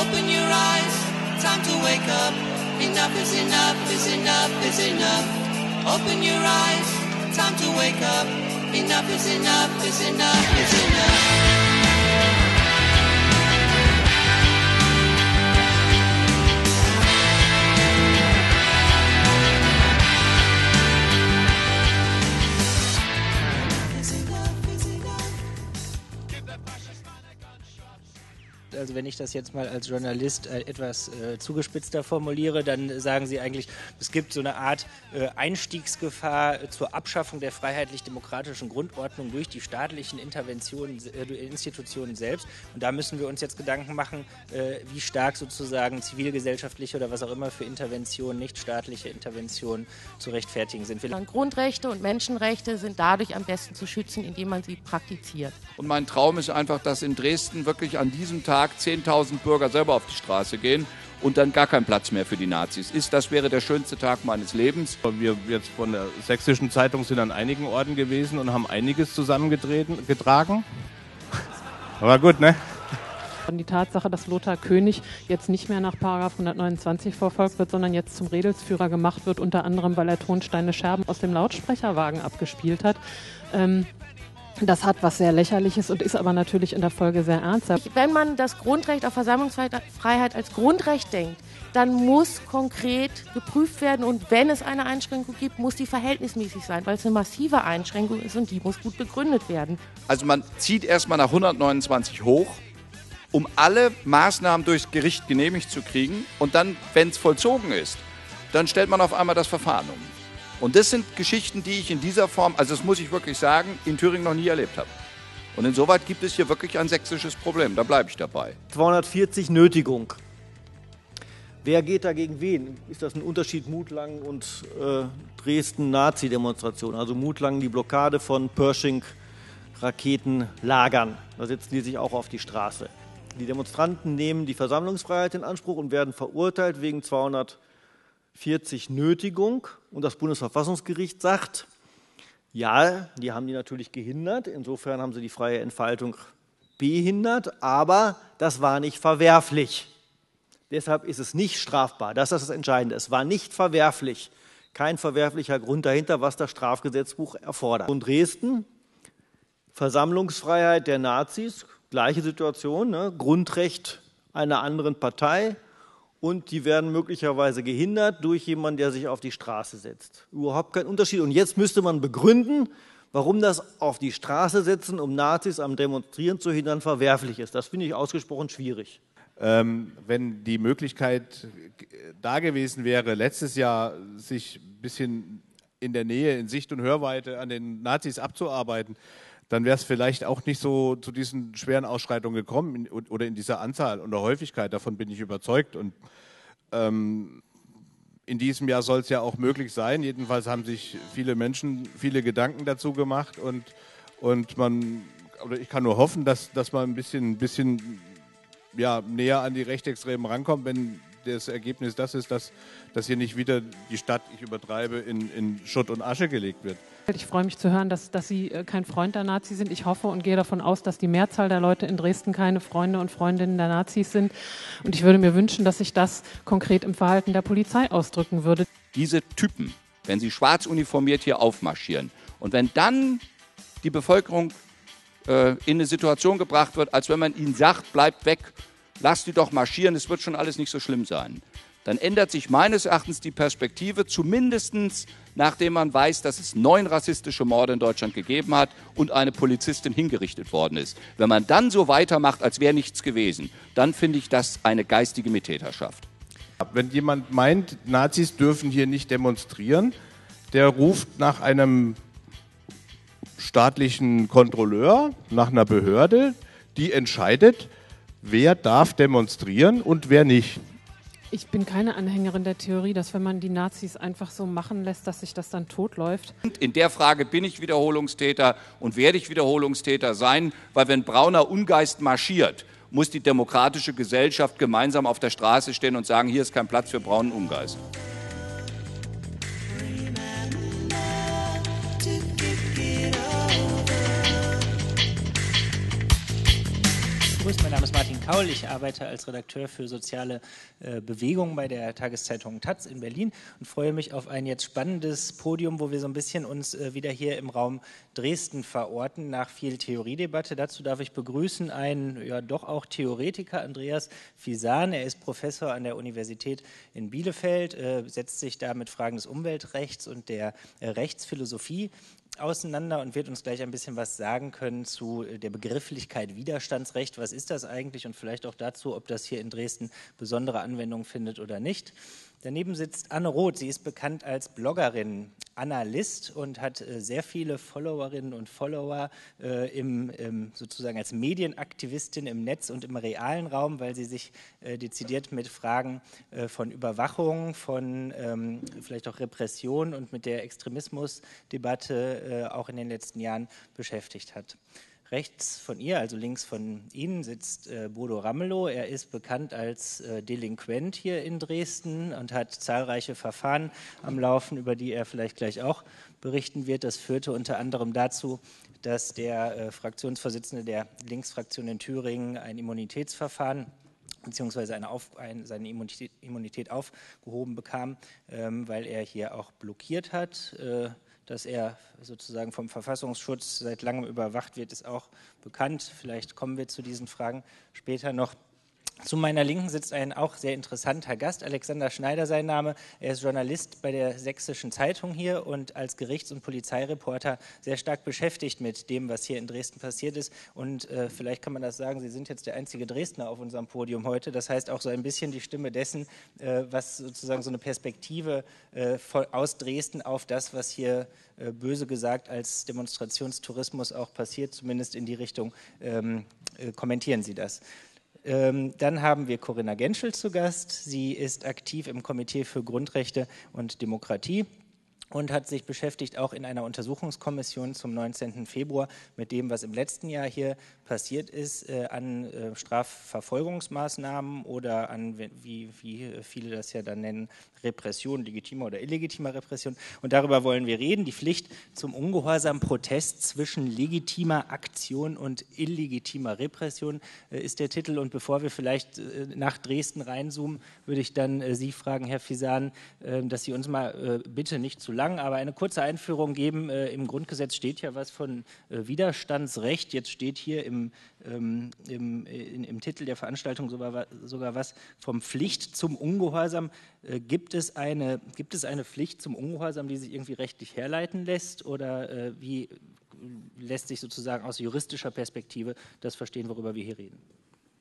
Open your eyes, time to wake up. Enough is enough, is enough, is enough. Open your eyes, time to wake up. Enough is enough, is enough, is enough. Also wenn ich das jetzt mal als Journalist etwas zugespitzter formuliere, dann sagen Sie eigentlich, es gibt so eine Art Einstiegsgefahr zur Abschaffung der freiheitlich-demokratischen Grundordnung durch die staatlichen Interventionen, Institutionen selbst. Und da müssen wir uns jetzt Gedanken machen, wie stark sozusagen zivilgesellschaftliche oder was auch immer für Interventionen, nichtstaatliche Interventionen zu rechtfertigen sind. Grundrechte und Menschenrechte sind dadurch am besten zu schützen, indem man sie praktiziert. Und mein Traum ist einfach, dass in Dresden wirklich an diesem Tag 10.000 Bürger selber auf die Straße gehen und dann gar kein Platz mehr für die Nazis ist. Das wäre der schönste Tag meines Lebens. Wir jetzt von der Sächsischen Zeitung sind an einigen Orten gewesen und haben einiges zusammengetragen. Aber gut, ne? Die Tatsache, dass Lothar König jetzt nicht mehr nach § 129 verfolgt wird, sondern jetzt zum Redelsführer gemacht wird, unter anderem, weil er Tonsteine Scherben aus dem Lautsprecherwagen abgespielt hat. Das hat was sehr Lächerliches und ist aber natürlich in der Folge sehr ernsthaft. Wenn man das Grundrecht auf Versammlungsfreiheit als Grundrecht denkt, dann muss konkret geprüft werden und wenn es eine Einschränkung gibt, muss die verhältnismäßig sein, weil es eine massive Einschränkung ist und die muss gut begründet werden. Also man zieht erstmal nach 129 hoch, um alle Maßnahmen durchs Gericht genehmigt zu kriegen und dann, wenn es vollzogen ist, dann stellt man auf einmal das Verfahren um. Und das sind Geschichten, die ich in dieser Form, also das muss ich wirklich sagen, in Thüringen noch nie erlebt habe. Und insoweit gibt es hier wirklich ein sächsisches Problem, da bleibe ich dabei. 240 Nötigung. Wer geht dagegen wen? Ist das ein Unterschied Mutlangen und Dresden-Nazi-Demonstration? Also Mutlangen die Blockade von Pershing, Raketenlagern. Da setzen die sich auch auf die Straße. Die Demonstranten nehmen die Versammlungsfreiheit in Anspruch und werden verurteilt wegen 240 Nötigung. Und das Bundesverfassungsgericht sagt, ja, die haben die natürlich gehindert. Insofern haben sie die freie Entfaltung behindert, aber das war nicht verwerflich. Deshalb ist es nicht strafbar. Das ist das Entscheidende. Es war nicht verwerflich. Kein verwerflicher Grund dahinter, was das Strafgesetzbuch erfordert. Und Dresden, Versammlungsfreiheit der Nazis, gleiche Situation, ne? Grundrecht einer anderen Partei. Und die werden möglicherweise gehindert durch jemanden, der sich auf die Straße setzt. Überhaupt kein Unterschied. Und jetzt müsste man begründen, warum das auf die Straße setzen, um Nazis am Demonstrieren zu hindern, verwerflich ist. Das finde ich ausgesprochen schwierig. Wenn die Möglichkeit da gewesen wäre, letztes Jahr sich ein bisschen in der Nähe, in Sicht und Hörweite an den Nazis abzuarbeiten, dann wäre es vielleicht auch nicht so zu diesen schweren Ausschreitungen gekommen oder in dieser Anzahl und der Häufigkeit, davon bin ich überzeugt. Und in diesem Jahr soll es ja auch möglich sein. Jedenfalls haben sich viele Menschen viele Gedanken dazu gemacht und ich kann nur hoffen, dass man ein bisschen ja, näher an die Rechtsextremen rankommt, wenn das Ergebnis das ist, dass hier nicht wieder die Stadt, ich übertreibe, in Schutt und Asche gelegt wird. Ich freue mich zu hören, dass Sie kein Freund der Nazis sind. Ich hoffe und gehe davon aus, dass die Mehrzahl der Leute in Dresden keine Freunde und Freundinnen der Nazis sind. Und ich würde mir wünschen, dass sich das konkret im Verhalten der Polizei ausdrücken würde. Diese Typen, wenn sie schwarz uniformiert hier aufmarschieren und wenn dann die Bevölkerung in eine Situation gebracht wird, als wenn man ihnen sagt, bleibt weg, lasst die doch marschieren, es wird schon alles nicht so schlimm sein. Dann ändert sich meines Erachtens die Perspektive, zumindest nachdem man weiß, dass es 9 rassistische Morde in Deutschland gegeben hat und eine Polizistin hingerichtet worden ist. Wenn man dann so weitermacht, als wäre nichts gewesen, dann finde ich das eine geistige Mittäterschaft. Wenn jemand meint, Nazis dürfen hier nicht demonstrieren, der ruft nach einem staatlichen Kontrolleur, nach einer Behörde, die entscheidet, wer darf demonstrieren und wer nicht. Ich bin keine Anhängerin der Theorie, dass wenn man die Nazis einfach so machen lässt, dass sich das dann totläuft. In der Frage bin ich Wiederholungstäter und werde ich Wiederholungstäter sein, weil wenn brauner Ungeist marschiert, muss die demokratische Gesellschaft gemeinsam auf der Straße stehen und sagen, hier ist kein Platz für braunen Ungeist. begrüßen. Mein Name ist Martin Kaul. Ich arbeite als Redakteur für soziale Bewegungen bei der Tageszeitung taz in Berlin und freue mich auf ein jetzt spannendes Podium, wo wir so ein bisschen uns wieder hier im Raum Dresden verorten, nach viel Theoriedebatte. Dazu darf ich begrüßen einen, ja doch auch Theoretiker, Andreas Fisan. Er ist Professor an der Universität in Bielefeld, setzt sich da mit Fragen des Umweltrechts und der Rechtsphilosophie auseinander und wird uns gleich ein bisschen was sagen können zu der Begrifflichkeit Widerstandsrecht. Was ist das eigentlich und vielleicht auch dazu, ob das hier in Dresden besondere Anwendung findet oder nicht. Daneben sitzt Anne Roth. Sie ist bekannt als Bloggerin, Analyst und hat sehr viele Followerinnen und Follower sozusagen als Medienaktivistin im Netz und im realen Raum, weil sie sich dezidiert mit Fragen von Überwachung, von vielleicht auch Repression und mit der Extremismusdebatte auch in den letzten Jahren beschäftigt hat. Rechts von ihr, also links von Ihnen, sitzt Bodo Ramelow. Er ist bekannt als Delinquent hier in Dresden und hat zahlreiche Verfahren am Laufen, über die er vielleicht gleich auch berichten wird. Das führte unter anderem dazu, dass der Fraktionsvorsitzende der Linksfraktion in Thüringen ein Immunitätsverfahren beziehungsweise seine Immunität aufgehoben bekam, weil er hier auch blockiert hat. Dass er sozusagen vom Verfassungsschutz seit langem überwacht wird, ist auch bekannt. Vielleicht kommen wir zu diesen Fragen später noch. Zu meiner Linken sitzt ein auch sehr interessanter Gast, Alexander Schneider sein Name. Er ist Journalist bei der Sächsischen Zeitung hier und als Gerichts- und Polizeireporter sehr stark beschäftigt mit dem, was hier in Dresden passiert ist. Und vielleicht kann man das sagen, Sie sind jetzt der einzige Dresdner auf unserem Podium heute. Das heißt auch so ein bisschen die Stimme dessen, was sozusagen so eine Perspektive aus Dresden auf das, was hier böse gesagt als Demonstrationstourismus auch passiert, zumindest in die Richtung, kommentieren Sie das. Dann haben wir Corinna Genschel zu Gast. Sie ist aktiv im Komitee für Grundrechte und Demokratie und hat sich beschäftigt auch in einer Untersuchungskommission zum 19. Februar mit dem, was im letzten Jahr hier passiert ist, an Strafverfolgungsmaßnahmen oder an, wie viele das ja dann nennen, Repression, legitimer oder illegitimer Repression. Und darüber wollen wir reden. Die Pflicht zum ungehorsamen Protest zwischen legitimer Aktion und illegitimer Repression ist der Titel. Und bevor wir vielleicht nach Dresden reinzoomen, würde ich dann Sie fragen, Herr Fisan, dass Sie uns mal bitte nicht zu lang, aber eine kurze Einführung geben. Im Grundgesetz steht ja was von Widerstandsrecht. Jetzt steht hier im Titel der Veranstaltung sogar was vom Pflicht zum Ungehorsam. Gibt es eine Pflicht zum Ungehorsam, die sich irgendwie rechtlich herleiten lässt, oder wie lässt sich sozusagen aus juristischer Perspektive das verstehen, worüber wir hier reden?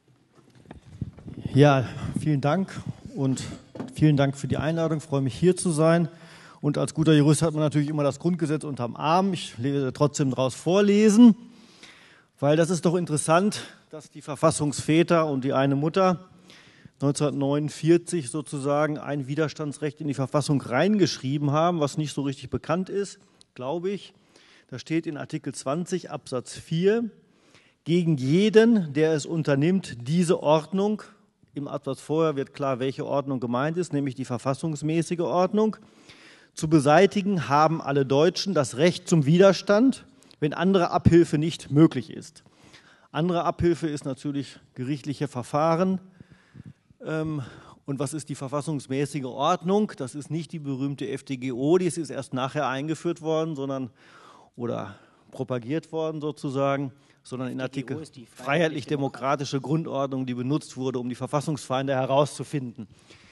Ja, vielen Dank und vielen Dank für die Einladung. Ich freue mich, hier zu sein. Und als guter Jurist hat man natürlich immer das Grundgesetz unterm Arm. Ich werde trotzdem daraus vorlesen, weil das ist doch interessant, dass die Verfassungsväter und die eine Mutter 1949 sozusagen ein Widerstandsrecht in die Verfassung reingeschrieben haben, was nicht so richtig bekannt ist, glaube ich. Da steht in Artikel 20 Absatz 4, gegen jeden, der es unternimmt, diese Ordnung, im Absatz vorher wird klar, welche Ordnung gemeint ist, nämlich die verfassungsmäßige Ordnung, zu beseitigen, haben alle Deutschen das Recht zum Widerstand, wenn andere Abhilfe nicht möglich ist. Andere Abhilfe ist natürlich gerichtliche Verfahren. Und was ist die verfassungsmäßige Ordnung? Das ist nicht die berühmte FtGO, die ist erst nachher eingeführt worden, oder propagiert worden sozusagen, sondern in Artikel freiheitlich-demokratische Grundordnung, die benutzt wurde, um die Verfassungsfeinde herauszufinden.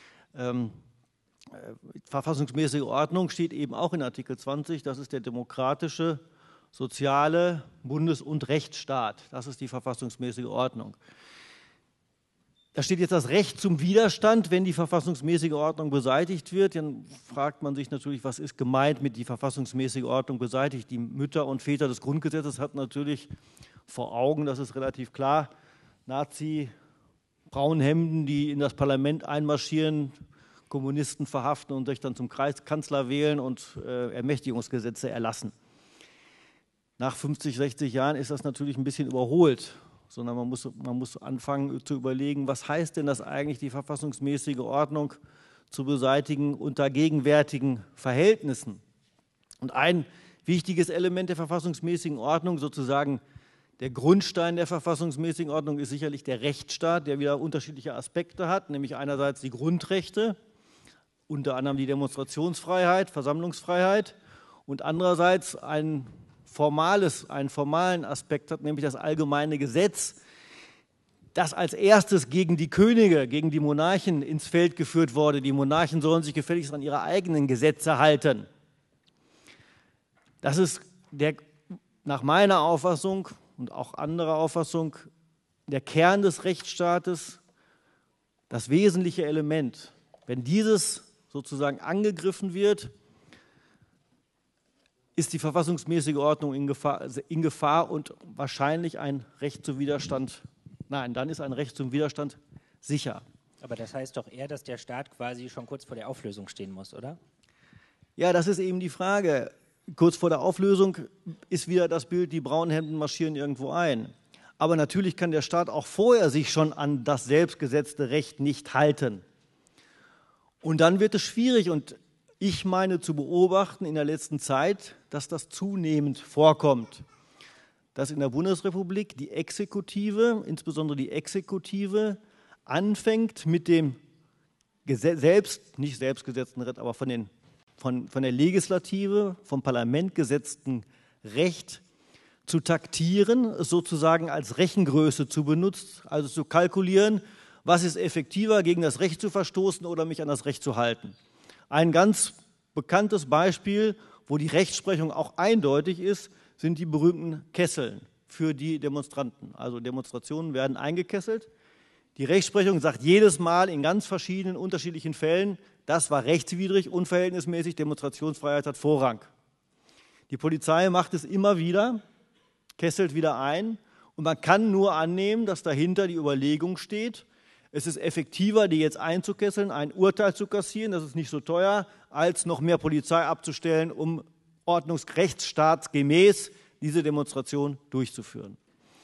Verfassungsmäßige Ordnung steht eben auch in Artikel 20, das ist der demokratische, soziale Bundes- und Rechtsstaat. Das ist die verfassungsmäßige Ordnung. Da steht jetzt das Recht zum Widerstand, wenn die verfassungsmäßige Ordnung beseitigt wird. Dann fragt man sich natürlich, was ist gemeint mit die verfassungsmäßige Ordnung beseitigt. Die Mütter und Väter des Grundgesetzes hatten natürlich vor Augen, das ist relativ klar, Nazi-Braunhemden, die in das Parlament einmarschieren, Kommunisten verhaften und sich dann zum Kanzler wählen und Ermächtigungsgesetze erlassen. Nach 50, 60 Jahren ist das natürlich ein bisschen überholt, sondern man muss anfangen zu überlegen, was heißt denn das eigentlich, die verfassungsmäßige Ordnung zu beseitigen unter gegenwärtigen Verhältnissen. Und ein wichtiges Element der verfassungsmäßigen Ordnung, sozusagen Der Grundstein der verfassungsmäßigen Ordnung ist sicherlich der Rechtsstaat, der wieder unterschiedliche Aspekte hat, nämlich einerseits die Grundrechte, unter anderem die Demonstrationsfreiheit, Versammlungsfreiheit, und andererseits einen formalen Aspekt hat, nämlich das allgemeine Gesetz, das als erstes gegen die Könige, gegen die Monarchen ins Feld geführt wurde. Die Monarchen sollen sich gefälligst an ihre eigenen Gesetze halten. Das ist nach meiner Auffassung und auch anderer Auffassung der Kern des Rechtsstaates, das wesentliche Element. Wenn dieses sozusagen angegriffen wird, ist die verfassungsmäßige Ordnung in Gefahr und wahrscheinlich ein Recht zum Widerstand. Nein, dann ist ein Recht zum Widerstand sicher. Aber das heißt doch eher, dass der Staat quasi schon kurz vor der Auflösung stehen muss, oder? Ja, das ist eben die Frage. Kurz vor der Auflösung ist wieder das Bild, die braunen Hemden marschieren irgendwo ein. Aber natürlich kann der Staat auch vorher sich schon an das selbstgesetzte Recht nicht halten. Und dann wird es schwierig, und ich meine zu beobachten in der letzten Zeit, dass das zunehmend vorkommt. Dass in der Bundesrepublik die Exekutive, insbesondere die Exekutive, anfängt mit dem nicht selbstgesetzten Recht, aber von der Legislative, vom Parlament gesetzten Recht zu taktieren, es sozusagen als Rechengröße zu benutzen, also zu kalkulieren, was ist effektiver, gegen das Recht zu verstoßen oder mich an das Recht zu halten. Ein ganz bekanntes Beispiel, wo die Rechtsprechung auch eindeutig ist, sind die berühmten Kesseln für die Demonstranten. Also Demonstrationen werden eingekesselt. Die Rechtsprechung sagt jedes Mal in ganz verschiedenen, unterschiedlichen Fällen, das war rechtswidrig, unverhältnismäßig, Demonstrationsfreiheit hat Vorrang. Die Polizei macht es immer wieder, kesselt wieder ein, und man kann nur annehmen, dass dahinter die Überlegung steht, es ist effektiver, die jetzt einzukesseln, ein Urteil zu kassieren, das ist nicht so teuer, als noch mehr Polizei abzustellen, um ordnungsrechtsstaatsgemäß diese Demonstration durchzuführen.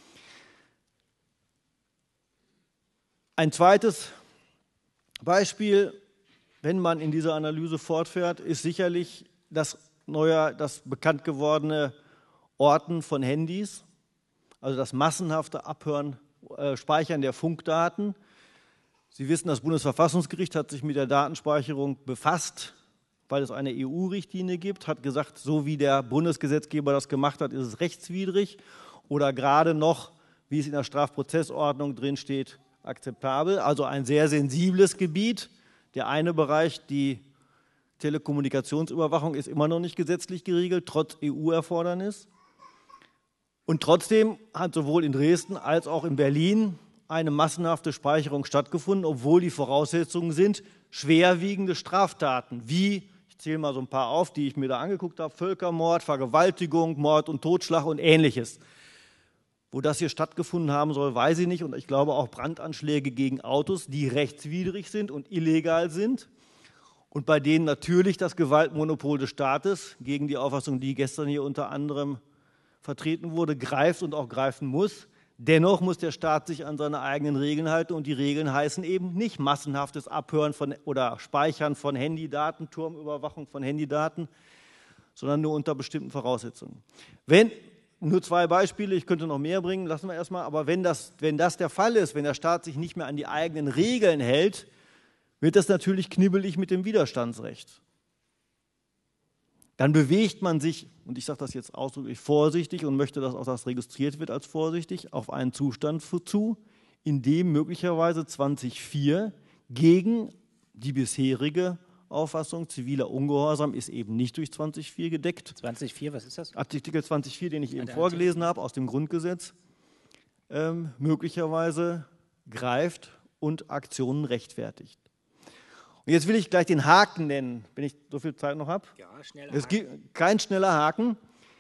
Ein zweites Beispiel, wenn man in dieser Analyse fortfährt, ist sicherlich das bekannt gewordene Orten von Handys, also das massenhafte Speichern der Funkdaten. Sie wissen, das Bundesverfassungsgericht hat sich mit der Datenspeicherung befasst, weil es eine EU-Richtlinie gibt, hat gesagt, so wie der Bundesgesetzgeber das gemacht hat, ist es rechtswidrig oder gerade noch, wie es in der Strafprozessordnung drin steht, akzeptabel. Also ein sehr sensibles Gebiet. Der eine Bereich, die Telekommunikationsüberwachung, ist immer noch nicht gesetzlich geregelt, trotz EU-Erfordernis. Und trotzdem hat sowohl in Dresden als auch in Berlin eine massenhafte Speicherung stattgefunden, obwohl die Voraussetzungen sind, schwerwiegende Straftaten, wie, ich zähle mal so ein paar auf, die ich mir da angeguckt habe, Völkermord, Vergewaltigung, Mord und Totschlag und Ähnliches. Wo das hier stattgefunden haben soll, weiß ich nicht, und ich glaube auch Brandanschläge gegen Autos, die rechtswidrig sind und illegal sind und bei denen natürlich das Gewaltmonopol des Staates, gegen die Auffassung, die gestern hier unter anderem vertreten wurde, greift und auch greifen muss. Dennoch muss der Staat sich an seine eigenen Regeln halten, und die Regeln heißen eben nicht massenhaftes Abhören oder Speichern von Handydaten, Turmüberwachung von Handydaten, sondern nur unter bestimmten Voraussetzungen. Nur zwei Beispiele, ich könnte noch mehr bringen, lassen wir erstmal, aber wenn das der Fall ist, wenn der Staat sich nicht mehr an die eigenen Regeln hält, wird das natürlich knibbelig mit dem Widerstandsrecht. Dann bewegt man sich, und ich sage das jetzt ausdrücklich vorsichtig und möchte, dass auch das registriert wird als vorsichtig, auf einen Zustand zu, in dem möglicherweise 2004 gegen die bisherige Auffassung, ziviler Ungehorsam ist eben nicht durch 2004 gedeckt. 2004, was ist das? Artikel 2004, den ich eben vorgelesen habe aus dem Grundgesetz, möglicherweise greift und Aktionen rechtfertigt. Und jetzt will ich gleich den Haken nennen, wenn ich so viel Zeit noch habe. Ja, schneller Es gibt kein schneller Haken.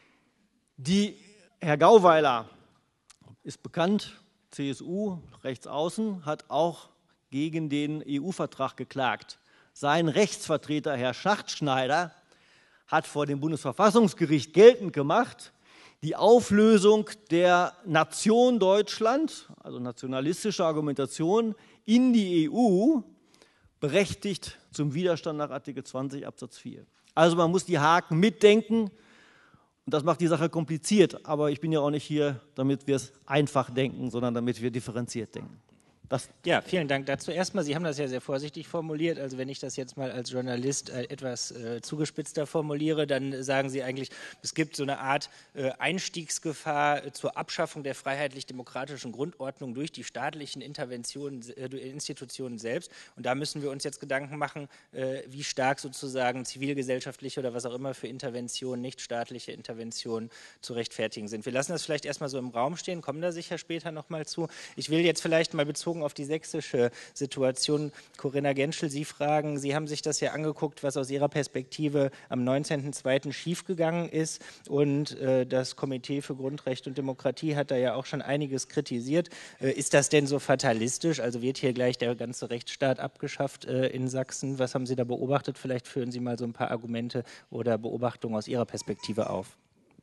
Herr Gauweiler ist bekannt, CSU, Rechtsaußen, hat auch gegen den EU-Vertrag geklagt. Sein Rechtsvertreter, Herr Schachtschneider, hat vor dem Bundesverfassungsgericht geltend gemacht, die Auflösung der Nation Deutschland, also nationalistische Argumentation, in die EU berechtigt zum Widerstand nach Artikel 20 Absatz 4. Also man muss die Haken mitdenken. Und Und das macht die Sache kompliziert, aber ich bin ja auch nicht hier, damit wir es einfach denken, sondern damit wir differenziert denken. Ja, vielen Dank dazu. Erstmal, Sie haben das ja sehr vorsichtig formuliert. Also wenn ich das jetzt mal als Journalist etwas zugespitzter formuliere, dann sagen Sie eigentlich, es gibt so eine Art Einstiegsgefahr zur Abschaffung der freiheitlich-demokratischen Grundordnung durch die staatlichen Interventionen, Institutionen selbst. Und da müssen wir uns jetzt Gedanken machen, wie stark sozusagen zivilgesellschaftliche oder was auch immer für Interventionen, nichtstaatliche Interventionen zu rechtfertigen sind. Wir lassen das vielleicht erstmal so im Raum stehen, kommen da sicher später nochmal zu. Ich will jetzt vielleicht mal bezogen auf die sächsische Situation, Corinna Genschel, Sie fragen, Sie haben sich das ja angeguckt, was aus Ihrer Perspektive am 19.02. schiefgegangen ist, und das Komitee für Grundrechte und Demokratie hat da ja auch schon einiges kritisiert. Ist das denn so fatalistisch? Also wird hier gleich der ganze Rechtsstaat abgeschafft in Sachsen? Was haben Sie da beobachtet? Vielleicht führen Sie mal so ein paar Argumente oder Beobachtungen aus Ihrer Perspektive auf.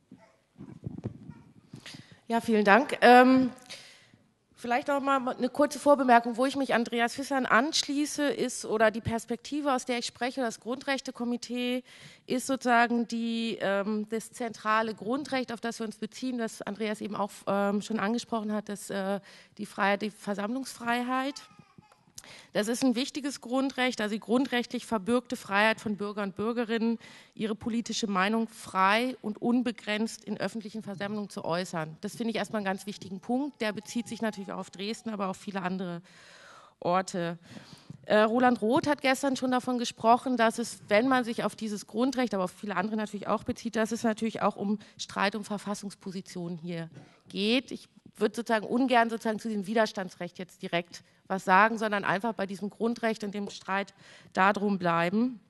Ja, vielen Dank. Vielleicht noch mal eine kurze Vorbemerkung, wo ich mich Andreas Fissern anschließe, ist, oder die Perspektive, aus der ich spreche, das Grundrechtekomitee ist sozusagen das zentrale Grundrecht, auf das wir uns beziehen, das Andreas eben auch schon angesprochen hat, das, die Versammlungsfreiheit. Das ist ein wichtiges Grundrecht, also die grundrechtlich verbürgte Freiheit von Bürgern und Bürgerinnen, ihre politische Meinung frei und unbegrenzt in öffentlichen Versammlungen zu äußern. Das finde ich erstmal einen ganz wichtigen Punkt. Der bezieht sich natürlich auch auf Dresden, aber auch viele andere Orte. Roland Roth hat gestern schon davon gesprochen, dass es, wenn man sich auf dieses Grundrecht, aber auf viele andere natürlich auch bezieht, dass es natürlich auch um Streit um Verfassungspositionen hier geht. Ich würde sozusagen ungern sozusagen zu dem Widerstandsrecht jetzt direkt was sagen, sondern einfach bei diesem Grundrecht und dem Streit darum bleiben.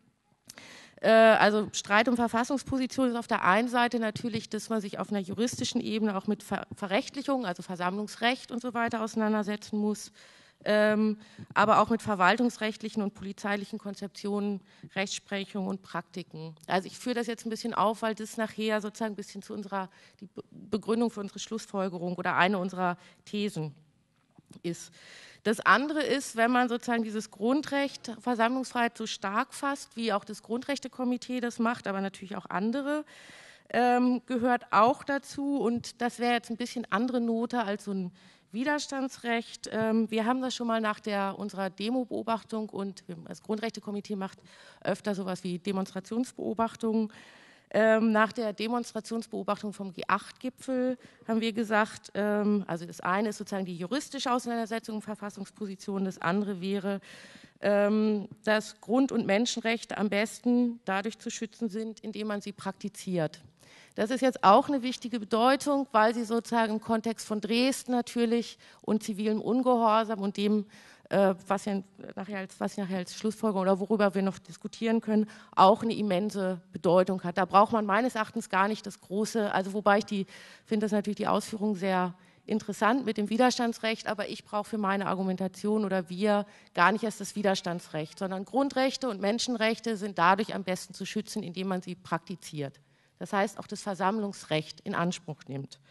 Also Streit um Verfassungspositionen ist auf der einen Seite natürlich, dass man sich auf einer juristischen Ebene auch mit Verrechtlichung, also Versammlungsrecht und so weiter auseinandersetzen muss, aber auch mit verwaltungsrechtlichen und polizeilichen Konzeptionen, Rechtsprechung und Praktiken. Also ich führe das jetzt ein bisschen auf, weil das nachher sozusagen ein bisschen zu die Begründung für unsere Schlussfolgerung oder eine unserer Thesen ist. Das andere ist, wenn man sozusagen dieses Grundrecht Versammlungsfreiheit so stark fasst, wie auch das Grundrechtekomitee das macht, aber natürlich auch andere, gehört auch dazu, und das wäre jetzt ein bisschen andere Note als so ein Widerstandsrecht. Wir haben das schon mal nach unserer Demo-Beobachtung, und das Grundrechtekomitee macht öfter sowas wie Demonstrationsbeobachtungen. Nach der Demonstrationsbeobachtung vom G8-Gipfel haben wir gesagt, also das eine ist sozusagen die juristische Auseinandersetzung um Verfassungspositionen, das andere wäre, dass Grund- und Menschenrechte am besten dadurch zu schützen sind, indem man sie praktiziert. Das ist jetzt auch eine wichtige Bedeutung, weil sie sozusagen im Kontext von Dresden natürlich und zivilem Ungehorsam und dem, was ich nachher als Schlussfolgerung oder worüber wir noch diskutieren können, auch eine immense Bedeutung hat. Da braucht man meines Erachtens gar nicht das große, also wobei ich finde das natürlich die Ausführung sehr interessant mit dem Widerstandsrecht, aber ich brauche für meine Argumentation oder wir gar nicht erst das Widerstandsrecht, sondern Grundrechte und Menschenrechte sind dadurch am besten zu schützen, indem man sie praktiziert. Das heißt, auch das Versammlungsrecht in Anspruch nimmt.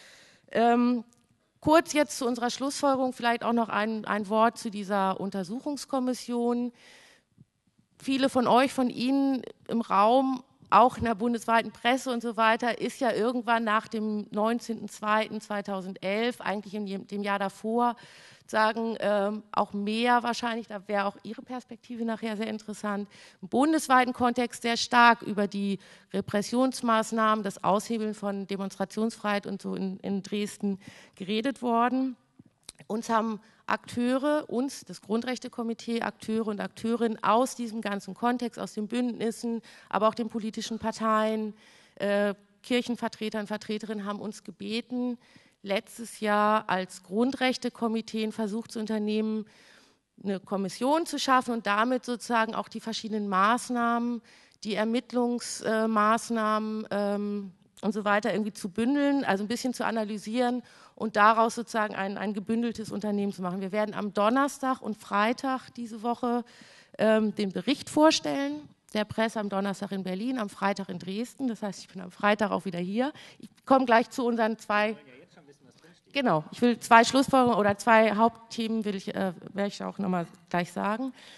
Kurz jetzt zu unserer Schlussfolgerung vielleicht auch noch ein Wort zu dieser Untersuchungskommission. Viele von euch, von Ihnen im Raum, auch in der bundesweiten Presse und so weiter, ist ja irgendwann nach dem 19.02.2011, eigentlich in dem Jahr davor, sagen auch mehr wahrscheinlich, da wäre auch Ihre Perspektive nachher sehr interessant, im bundesweiten Kontext sehr stark über die Repressionsmaßnahmen, das Aushebeln von Demonstrationsfreiheit und so in Dresden geredet worden. Uns haben das Grundrechtekomitee, Akteure und Akteurinnen aus diesem ganzen Kontext, aus den Bündnissen, aber auch den politischen Parteien, Kirchenvertretern, Vertreterinnen haben uns gebeten, letztes Jahr als Grundrechtekomitee einen Versuch zu unternehmen, eine Kommission zu schaffen und damit sozusagen auch die verschiedenen Maßnahmen, die Ermittlungsmaßnahmen und so weiter irgendwie zu bündeln, also ein bisschen zu analysieren und daraus sozusagen ein gebündeltes Unternehmen zu machen. Wir werden am Donnerstag und Freitag diese Woche den Bericht vorstellen, der Presse am Donnerstag in Berlin, am Freitag in Dresden. Das heißt, ich bin am Freitag auch wieder hier. Ich komme gleich zu unseren zwei... Genau, ich will zwei Schlussfolgerungen oder zwei Hauptthemen werde ich auch nochmal gleich sagen.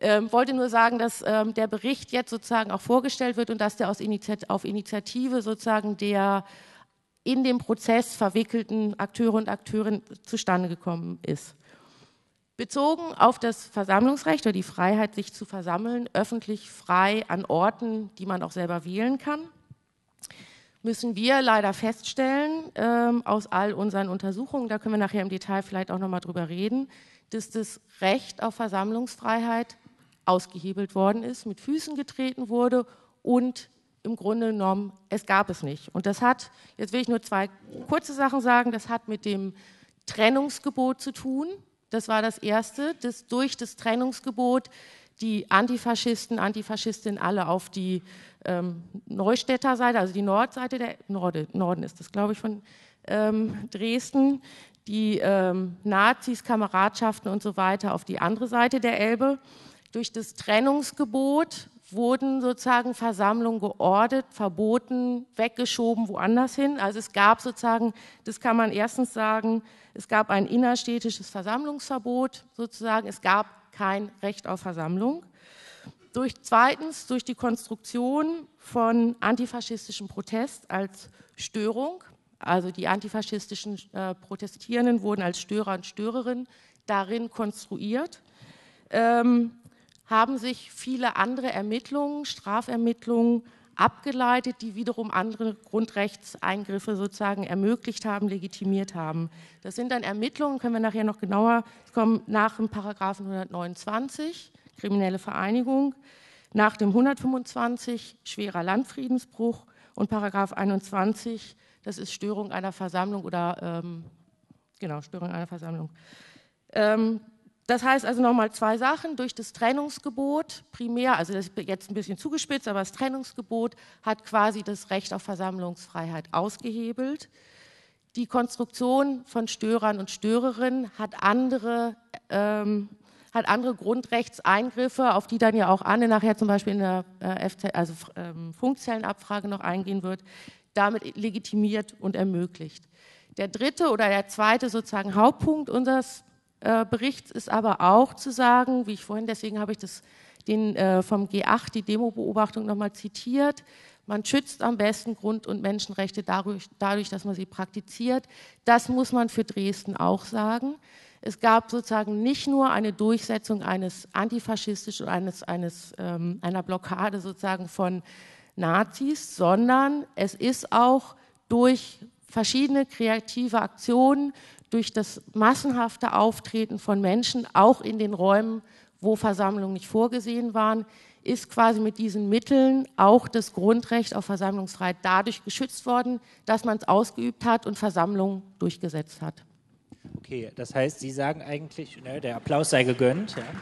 Wollte nur sagen, dass der Bericht jetzt sozusagen auch vorgestellt wird und dass der auf Initiative sozusagen der in dem Prozess verwickelten Akteure und Akteurinnen zustande gekommen ist. Bezogen auf das Versammlungsrecht oder die Freiheit, sich zu versammeln, öffentlich frei an Orten, die man auch selber wählen kann, müssen wir leider feststellen, aus all unseren Untersuchungen, da können wir nachher im Detail vielleicht auch nochmal drüber reden, dass das Recht auf Versammlungsfreiheit ausgehebelt worden ist, mit Füßen getreten wurde und im Grunde genommen, es gab es nicht. Und das hat, jetzt will ich nur zwei kurze Sachen sagen, das hat mit dem Trennungsgebot zu tun. Das war das Erste, dass durch das Trennungsgebot die Antifaschisten, Antifaschistinnen alle auf die Neustädter Seite, also die Nordseite, der Norden ist das, glaube ich, von Dresden, die Nazis, Kameradschaften und so weiter auf die andere Seite der Elbe. Durch das Trennungsgebot wurden sozusagen Versammlungen geortet, verboten, weggeschoben, woanders hin. Also es gab sozusagen, das kann man erstens sagen, es gab ein innerstädtisches Versammlungsverbot sozusagen, es gab kein Recht auf Versammlung. Zweitens durch die Konstruktion von antifaschistischem Protest als Störung, also die antifaschistischen Protestierenden wurden als Störer und Störerinnen darin konstruiert, haben sich viele andere Ermittlungen, Strafermittlungen abgeleitet, die wiederum andere Grundrechtseingriffe sozusagen ermöglicht haben, legitimiert haben. Das sind dann Ermittlungen, können wir nachher noch genauer, kommen nach dem Paragraphen 129, kriminelle Vereinigung, nach dem 125, schwerer Landfriedensbruch und Paragraph 21, das ist Störung einer Versammlung oder, Störung einer Versammlung. Das heißt also nochmal zwei Sachen. Durch das Trennungsgebot primär, also das ist jetzt ein bisschen zugespitzt, aber das Trennungsgebot hat quasi das Recht auf Versammlungsfreiheit ausgehebelt. Die Konstruktion von Störern und Störerinnen hat andere Grundrechtseingriffe, auf die dann ja auch Anne nachher zum Beispiel in der Funkzellenabfrage noch eingehen wird, damit legitimiert und ermöglicht. Der dritte oder der zweite sozusagen Hauptpunkt unseres Berichts ist aber auch zu sagen, wie ich vorhin, deswegen habe ich vom G8 die Demo-Beobachtung nochmal zitiert, man schützt am besten Grund- und Menschenrechte dadurch, dass man sie praktiziert. Das muss man für Dresden auch sagen. Es gab sozusagen nicht nur eine Durchsetzung eines antifaschistischen, einer Blockade sozusagen von Nazis, sondern es ist auch durch verschiedene kreative Aktionen, durch das massenhafte Auftreten von Menschen, auch in den Räumen, wo Versammlungen nicht vorgesehen waren, ist quasi mit diesen Mitteln auch das Grundrecht auf Versammlungsfreiheit dadurch geschützt worden, dass man es ausgeübt hat und Versammlungen durchgesetzt hat. Okay, das heißt, Sie sagen eigentlich, der Applaus sei gegönnt. Ja.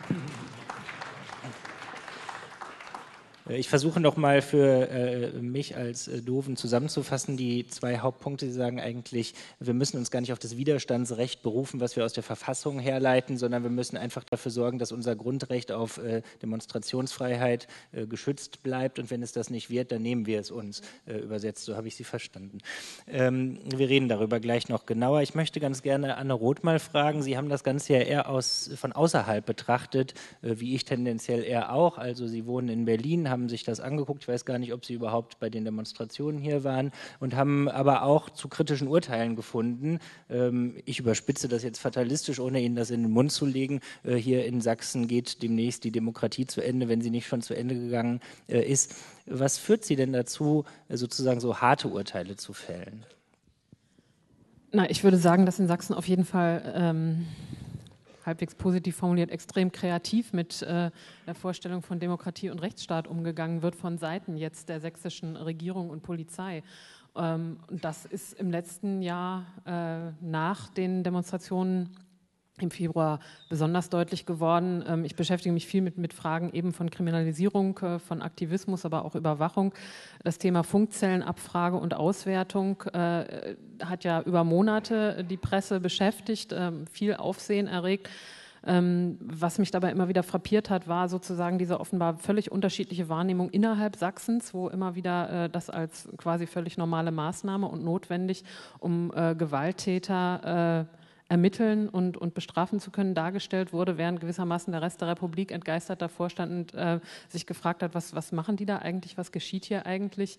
Ich versuche nochmal für mich als Doofen zusammenzufassen, die zwei Hauptpunkte. Sie sagen eigentlich, wir müssen uns gar nicht auf das Widerstandsrecht berufen, was wir aus der Verfassung herleiten, sondern wir müssen einfach dafür sorgen, dass unser Grundrecht auf Demonstrationsfreiheit geschützt bleibt und wenn es das nicht wird, dann nehmen wir es uns. Übersetzt, so habe ich Sie verstanden. Wir reden darüber gleich noch genauer. Ich möchte ganz gerne Anne Roth mal fragen. Sie haben das Ganze ja eher von außerhalb betrachtet, wie ich tendenziell eher auch. Also Sie wohnen in Berlin, haben sich das angeguckt, ich weiß gar nicht, ob Sie überhaupt bei den Demonstrationen hier waren und haben aber auch zu kritischen Urteilen gefunden. Ich überspitze das jetzt fatalistisch, ohne Ihnen das in den Mund zu legen. Hier in Sachsen geht demnächst die Demokratie zu Ende, wenn sie nicht schon zu Ende gegangen ist. Was führt Sie denn dazu, sozusagen so harte Urteile zu fällen? Na, ich würde sagen, dass in Sachsen auf jeden Fall halbwegs positiv formuliert, extrem kreativ mit der Vorstellung von Demokratie und Rechtsstaat umgegangen wird von Seiten jetzt der sächsischen Regierung und Polizei. Und das ist im letzten Jahr nach den Demonstrationen im Februar besonders deutlich geworden. Ich beschäftige mich viel mit Fragen eben von Kriminalisierung, von Aktivismus, aber auch Überwachung. Das Thema Funkzellenabfrage und Auswertung hat ja über Monate die Presse beschäftigt, viel Aufsehen erregt. Was mich dabei immer wieder frappiert hat, war sozusagen diese offenbar völlig unterschiedliche Wahrnehmung innerhalb Sachsens, wo immer wieder das als quasi völlig normale Maßnahme und notwendig, um Gewalttäter ermitteln und bestrafen zu können, dargestellt wurde, während gewissermaßen der Rest der Republik entgeistert davor stand und sich gefragt hat, was machen die da eigentlich, was geschieht hier eigentlich.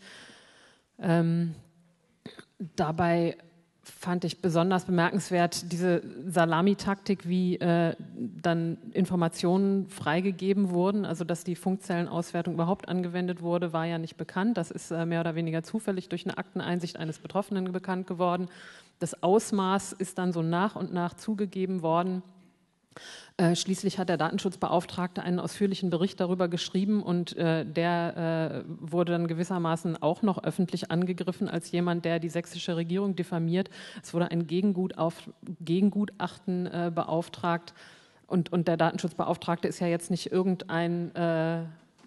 Dabei fand ich besonders bemerkenswert diese Salamitaktik, wie dann Informationen freigegeben wurden. Also dass die Funkzellenauswertung überhaupt angewendet wurde, war ja nicht bekannt. Das ist mehr oder weniger zufällig durch eine Akteneinsicht eines Betroffenen bekannt geworden. Das Ausmaß ist dann so nach und nach zugegeben worden. Schließlich hat der Datenschutzbeauftragte einen ausführlichen Bericht darüber geschrieben und der wurde dann gewissermaßen auch noch öffentlich angegriffen als jemand, der die sächsische Regierung diffamiert. Es wurde ein Gegengutachten beauftragt und der Datenschutzbeauftragte ist ja jetzt nicht irgendwas,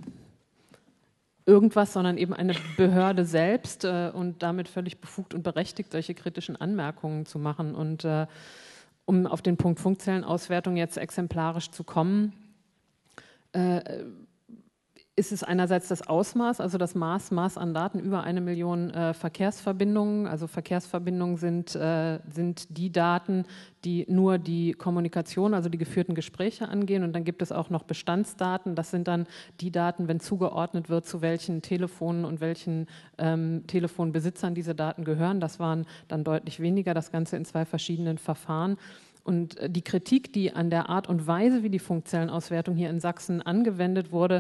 sondern eben eine Behörde selbst und damit völlig befugt und berechtigt, solche kritischen Anmerkungen zu machen. Und um auf den Punkt Funkzellenauswertung jetzt exemplarisch zu kommen, ist es einerseits das Ausmaß, also das Maß an Daten, über 1 Million Verkehrsverbindungen. Also Verkehrsverbindungen sind die Daten, die nur die Kommunikation, also die geführten Gespräche angehen. Und dann gibt es auch noch Bestandsdaten. Das sind dann die Daten, wenn zugeordnet wird, zu welchen Telefonen und welchen Telefonbesitzern diese Daten gehören. Das waren dann deutlich weniger, das Ganze in 2 verschiedenen Verfahren. Und die Kritik, die an der Art und Weise, wie die Funkzellenauswertung hier in Sachsen angewendet wurde,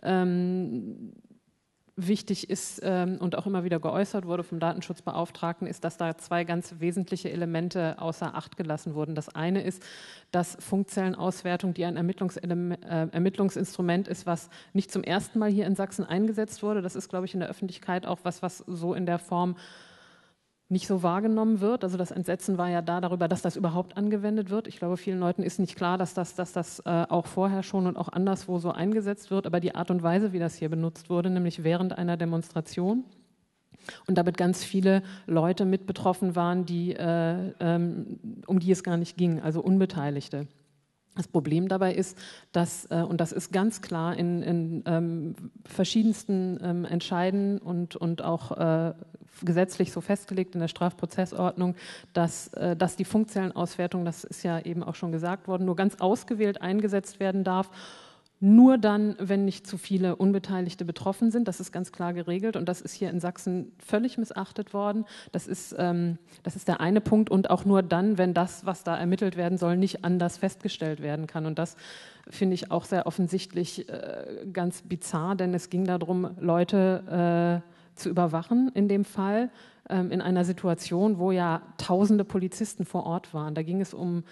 wichtig ist und auch immer wieder geäußert wurde vom Datenschutzbeauftragten, ist, dass da 2 ganz wesentliche Elemente außer Acht gelassen wurden. Das eine ist, dass Funkzellenauswertung, die ein Ermittlungsinstrument ist, was nicht zum ersten Mal hier in Sachsen eingesetzt wurde. Das ist, glaube ich, in der Öffentlichkeit auch was so in der Form nicht so wahrgenommen wird. Also das Entsetzen war ja darüber, dass das überhaupt angewendet wird. Ich glaube, vielen Leuten ist nicht klar, dass das auch vorher schon und auch anderswo so eingesetzt wird. Aber die Art und Weise, wie das hier benutzt wurde, nämlich während einer Demonstration und damit ganz viele Leute mit betroffen waren, um die es gar nicht ging, also Unbeteiligte. Das Problem dabei ist, dass, und das ist ganz klar in verschiedensten Entscheiden und auch gesetzlich so festgelegt in der Strafprozessordnung, dass die Funkzellenauswertung, das ist ja eben auch schon gesagt worden, nur ganz ausgewählt eingesetzt werden darf. Nur dann, wenn nicht zu viele Unbeteiligte betroffen sind. Das ist ganz klar geregelt und das ist hier in Sachsen völlig missachtet worden. Das ist der eine Punkt und auch nur dann, wenn das, was da ermittelt werden soll, nicht anders festgestellt werden kann. Und das finde ich auch sehr offensichtlich ganz bizarr, denn es ging darum, Leute zu überwachen in dem Fall, in einer Situation, wo ja tausende Polizisten vor Ort waren. Da ging es um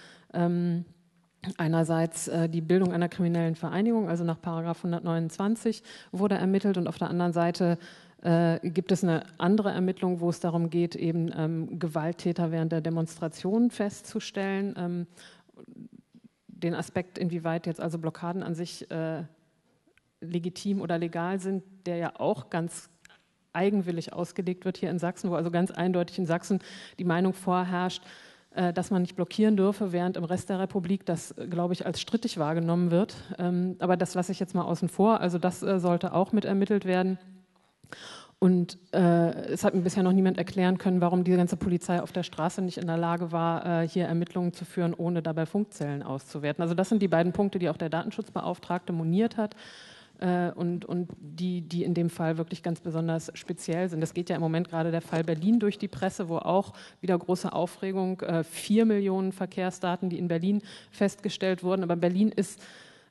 einerseits die Bildung einer kriminellen Vereinigung, also nach § 129 wurde ermittelt und auf der anderen Seite gibt es eine andere Ermittlung, wo es darum geht, eben Gewalttäter während der Demonstration festzustellen. Den Aspekt, inwieweit jetzt also Blockaden an sich legitim oder legal sind, der ja auch ganz eigenwillig ausgelegt wird hier in Sachsen, wo also ganz eindeutig in Sachsen die Meinung vorherrscht, dass man nicht blockieren dürfe, während im Rest der Republik das, glaube ich, als strittig wahrgenommen wird. Aber das lasse ich jetzt mal außen vor. Also das sollte auch mit ermittelt werden. Und es hat mir bisher noch niemand erklären können, warum die ganze Polizei auf der Straße nicht in der Lage war, hier Ermittlungen zu führen, ohne dabei Funkzellen auszuwerten. Also das sind die beiden Punkte, die auch der Datenschutzbeauftragte moniert hat. Und die in dem Fall wirklich ganz besonders speziell sind. Es geht ja im Moment gerade der Fall Berlin durch die Presse, wo auch wieder große Aufregung, 4 Millionen Verkehrsdaten, die in Berlin festgestellt wurden. Aber Berlin ist,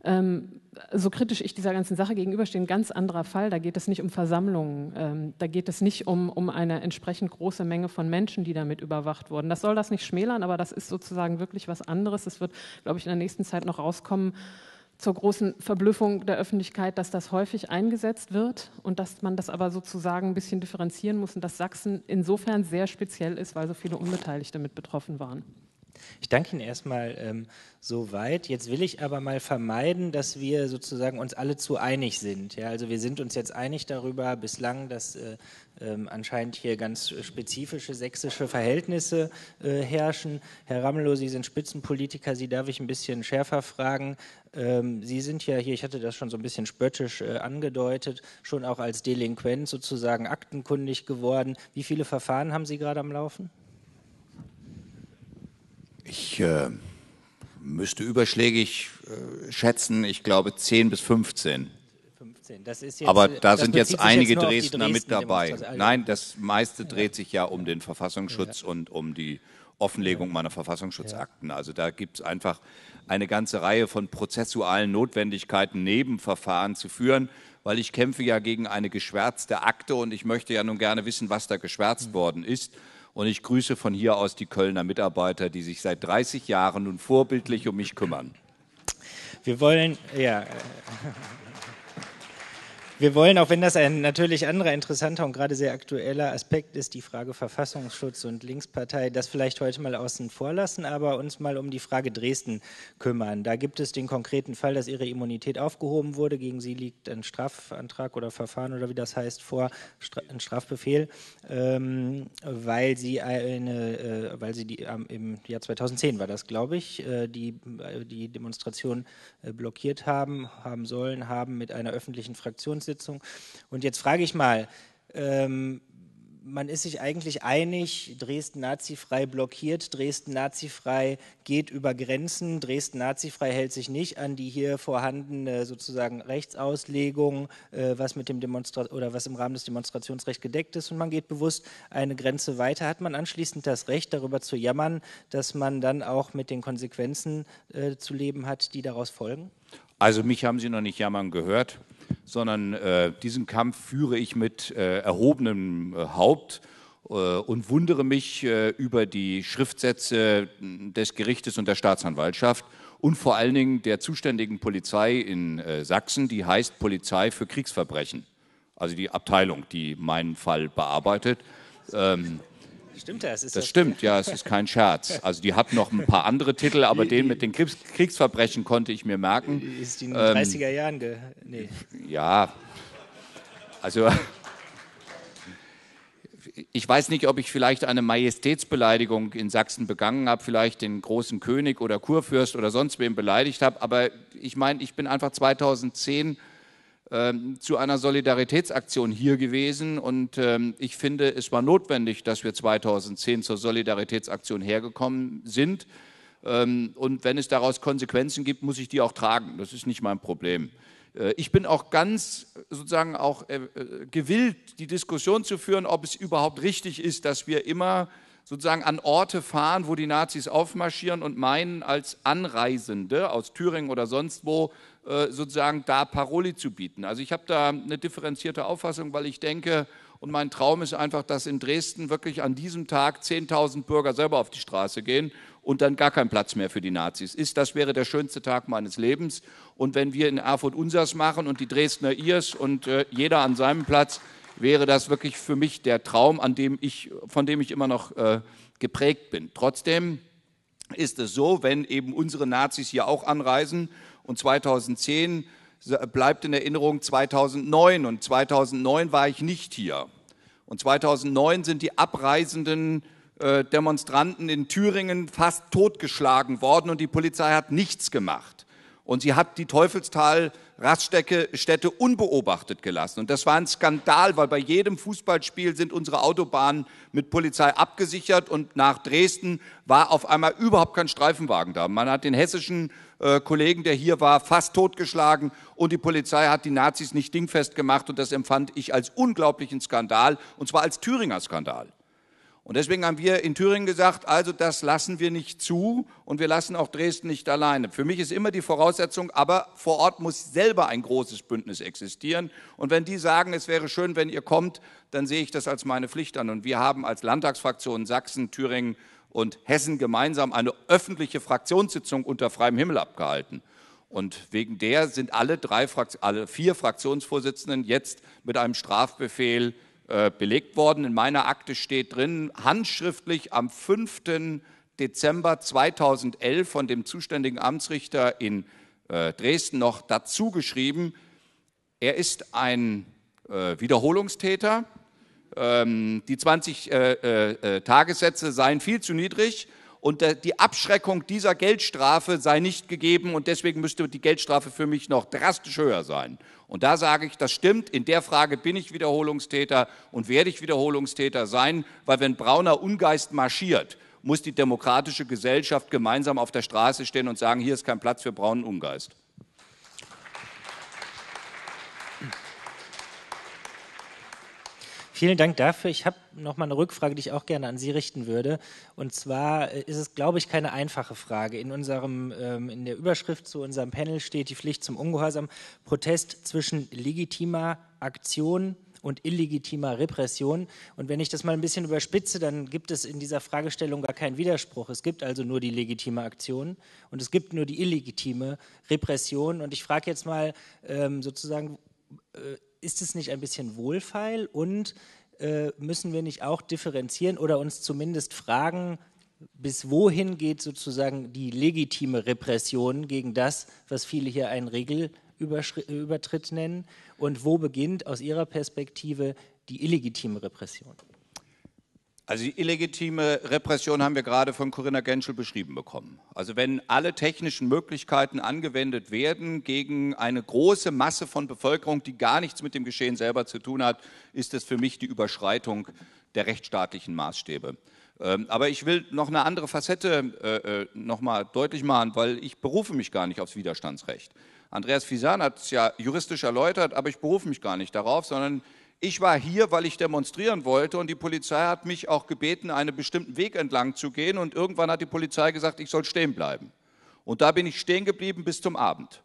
so kritisch ich dieser ganzen Sache gegenüberstehe, ein ganz anderer Fall. Da geht es nicht um Versammlungen, da geht es nicht um eine entsprechend große Menge von Menschen, die damit überwacht wurden. Das soll das nicht schmälern, aber das ist sozusagen wirklich was anderes. Es wird, glaube ich, in der nächsten Zeit noch rauskommen, zur großen Verblüffung der Öffentlichkeit, dass das häufig eingesetzt wird und dass man das aber sozusagen ein bisschen differenzieren muss und dass Sachsen insofern sehr speziell ist, weil so viele Unbeteiligte mit betroffen waren. Ich danke Ihnen erstmal soweit. Jetzt will ich aber mal vermeiden, dass wir sozusagen uns alle zu einig sind. Ja, also wir sind uns jetzt einig darüber bislang, dass anscheinend hier ganz spezifische sächsische Verhältnisse herrschen. Herr Ramelow, Sie sind Spitzenpolitiker, Sie darf ich ein bisschen schärfer fragen. Sie sind ja hier, ich hatte das schon so ein bisschen spöttisch angedeutet, schon auch als Delinquent sozusagen aktenkundig geworden. Wie viele Verfahren haben Sie gerade am Laufen? Ich müsste überschlägig schätzen, ich glaube 10 bis 15. 15. Das ist jetzt, Aber da das sind bezieht jetzt sich einige nur auf die Dresdner mit dabei. Demonstration. Nein, das meiste dreht sich ja um den Verfassungsschutz und um die Offenlegung meiner Verfassungsschutzakten. Also da gibt es einfach eine ganze Reihe von prozessualen Notwendigkeiten, Nebenverfahren zu führen, weil ich kämpfe ja gegen eine geschwärzte Akte und ich möchte ja nun gerne wissen, was da geschwärzt worden ist. Und ich grüße von hier aus die Kölner Mitarbeiter, die sich seit 30 Jahren nun vorbildlich um mich kümmern. Wir wollen, ja. Wir wollen, auch wenn das ein natürlich anderer, interessanter und gerade sehr aktueller Aspekt ist, die Frage Verfassungsschutz und Linkspartei, das vielleicht heute mal außen vor lassen, aber uns mal um die Frage Dresden kümmern. Da gibt es den konkreten Fall, dass Ihre Immunität aufgehoben wurde. Gegen Sie liegt ein Strafantrag oder Verfahren oder wie das heißt vor, ein Strafbefehl, weil Sie im Jahr 2010 war das, glaube ich, die Demonstration blockiert haben mit einer öffentlichen Fraktionssitzung. Und jetzt frage ich mal, man ist sich eigentlich einig, Dresden nazifrei blockiert, Dresden nazifrei geht über Grenzen, Dresden nazifrei hält sich nicht an die hier vorhandene sozusagen Rechtsauslegung, was mit dem was im Rahmen des Demonstrationsrechts gedeckt ist, und man geht bewusst eine Grenze weiter. Hat man anschließend das Recht, darüber zu jammern, dass man dann auch mit den Konsequenzen zu leben hat, die daraus folgen? Also mich haben Sie noch nicht jammern gehört, sondern diesen Kampf führe ich mit erhobenem Haupt und wundere mich über die Schriftsätze des Gerichtes und der Staatsanwaltschaft und vor allen Dingen der zuständigen Polizei in Sachsen, die heißt Polizei für Kriegsverbrechen, also die Abteilung, die meinen Fall bearbeitet. Stimmt das? Das stimmt, ja, es ist kein Scherz. Also die hat noch ein paar andere Titel, aber den mit den Kriegsverbrechen konnte ich mir merken. Ist die in den 30er Jahren? Nee. Ja, also ich weiß nicht, ob ich vielleicht eine Majestätsbeleidigung in Sachsen begangen habe, vielleicht den großen König oder Kurfürst oder sonst wem beleidigt habe, aber ich meine, ich bin einfach 2010 zu einer Solidaritätsaktion hier gewesen und ich finde, es war notwendig, dass wir 2010 zur Solidaritätsaktion hergekommen sind und wenn es daraus Konsequenzen gibt, muss ich die auch tragen. Das ist nicht mein Problem. Ich bin auch ganz sozusagen auch gewillt, die Diskussion zu führen, ob es überhaupt richtig ist, dass wir immer sozusagen an Orte fahren, wo die Nazis aufmarschieren und meinen, als Anreisende aus Thüringen oder sonst wo sozusagen da Paroli zu bieten. Also ich habe da eine differenzierte Auffassung, weil ich denke, und mein Traum ist einfach, dass in Dresden wirklich an diesem Tag 10.000 Bürger selber auf die Straße gehen und dann gar kein Platz mehr für die Nazis ist. Das wäre der schönste Tag meines Lebens. Und wenn wir in Erfurt unsers machen und die Dresdner ihrs und jeder an seinem Platz, wäre das wirklich für mich der Traum, von dem ich immer noch geprägt bin. Trotzdem ist es so, wenn eben unsere Nazis hier auch anreisen und 2010 bleibt in Erinnerung 2009 und 2009 war ich nicht hier. Und 2009 sind die abreisenden Demonstranten in Thüringen fast totgeschlagen worden und die Polizei hat nichts gemacht. Und sie hat die Teufelstal-Raststätte unbeobachtet gelassen. Und das war ein Skandal, weil bei jedem Fußballspiel sind unsere Autobahnen mit Polizei abgesichert und nach Dresden war auf einmal überhaupt kein Streifenwagen da. Man hat den hessischen Kollegen, der hier war, fast totgeschlagen und die Polizei hat die Nazis nicht dingfest gemacht und das empfand ich als unglaublichen Skandal und zwar als Thüringer Skandal. Und deswegen haben wir in Thüringen gesagt, also das lassen wir nicht zu und wir lassen auch Dresden nicht alleine. Für mich ist immer die Voraussetzung, aber vor Ort muss selber ein großes Bündnis existieren. Und wenn die sagen, es wäre schön, wenn ihr kommt, dann sehe ich das als meine Pflicht an. Und wir haben als Landtagsfraktion Sachsen, Thüringen und Hessen gemeinsam eine öffentliche Fraktionssitzung unter freiem Himmel abgehalten. Und wegen der sind alle 4 Fraktionsvorsitzenden jetzt mit einem Strafbefehl belegt worden. In meiner Akte steht drin, handschriftlich am 5. Dezember 2011 von dem zuständigen Amtsrichter in Dresden noch dazu geschrieben, er ist ein Wiederholungstäter, die 20 Tagessätze seien viel zu niedrig und die Abschreckung dieser Geldstrafe sei nicht gegeben und deswegen müsste die Geldstrafe für mich noch drastisch höher sein. Und da sage ich, das stimmt, in der Frage bin ich Wiederholungstäter und werde ich Wiederholungstäter sein, weil wenn brauner Ungeist marschiert muss die demokratische Gesellschaft gemeinsam auf der Straße stehen und sagen, hier ist kein Platz für braunen Ungeist. Vielen Dank dafür. Ich habe noch mal eine Rückfrage, die ich auch gerne an Sie richten würde. Und zwar ist es, glaube ich, keine einfache Frage. In der Überschrift zu unserem Panel steht die Pflicht zum Ungehorsam, Protest zwischen legitimer Aktion und illegitimer Repression. Und wenn ich das mal ein bisschen überspitze, dann gibt es in dieser Fragestellung gar keinen Widerspruch. Es gibt also nur die legitime Aktion und es gibt nur die illegitime Repression. Und ich frage jetzt mal sozusagen, ist es nicht ein bisschen wohlfeil und müssen wir nicht auch differenzieren oder uns zumindest fragen, bis wohin geht sozusagen die legitime Repression gegen das, was viele hier einen Regelübertritt nennen, und wo beginnt aus Ihrer Perspektive die illegitime Repression? Also die illegitime Repression haben wir gerade von Corinna Gentschel beschrieben bekommen. Also wenn alle technischen Möglichkeiten angewendet werden gegen eine große Masse von Bevölkerung, die gar nichts mit dem Geschehen selber zu tun hat, ist es für mich die Überschreitung der rechtsstaatlichen Maßstäbe. Aber ich will noch eine andere Facette noch mal deutlich machen, weil ich berufe mich gar nicht aufs Widerstandsrecht. Andreas Fisan hat es ja juristisch erläutert, aber ich berufe mich gar nicht darauf, sondern ich war hier, weil ich demonstrieren wollte, und die Polizei hat mich auch gebeten, einen bestimmten Weg entlang zu gehen, und irgendwann hat die Polizei gesagt, ich soll stehen bleiben. Und da bin ich stehen geblieben bis zum Abend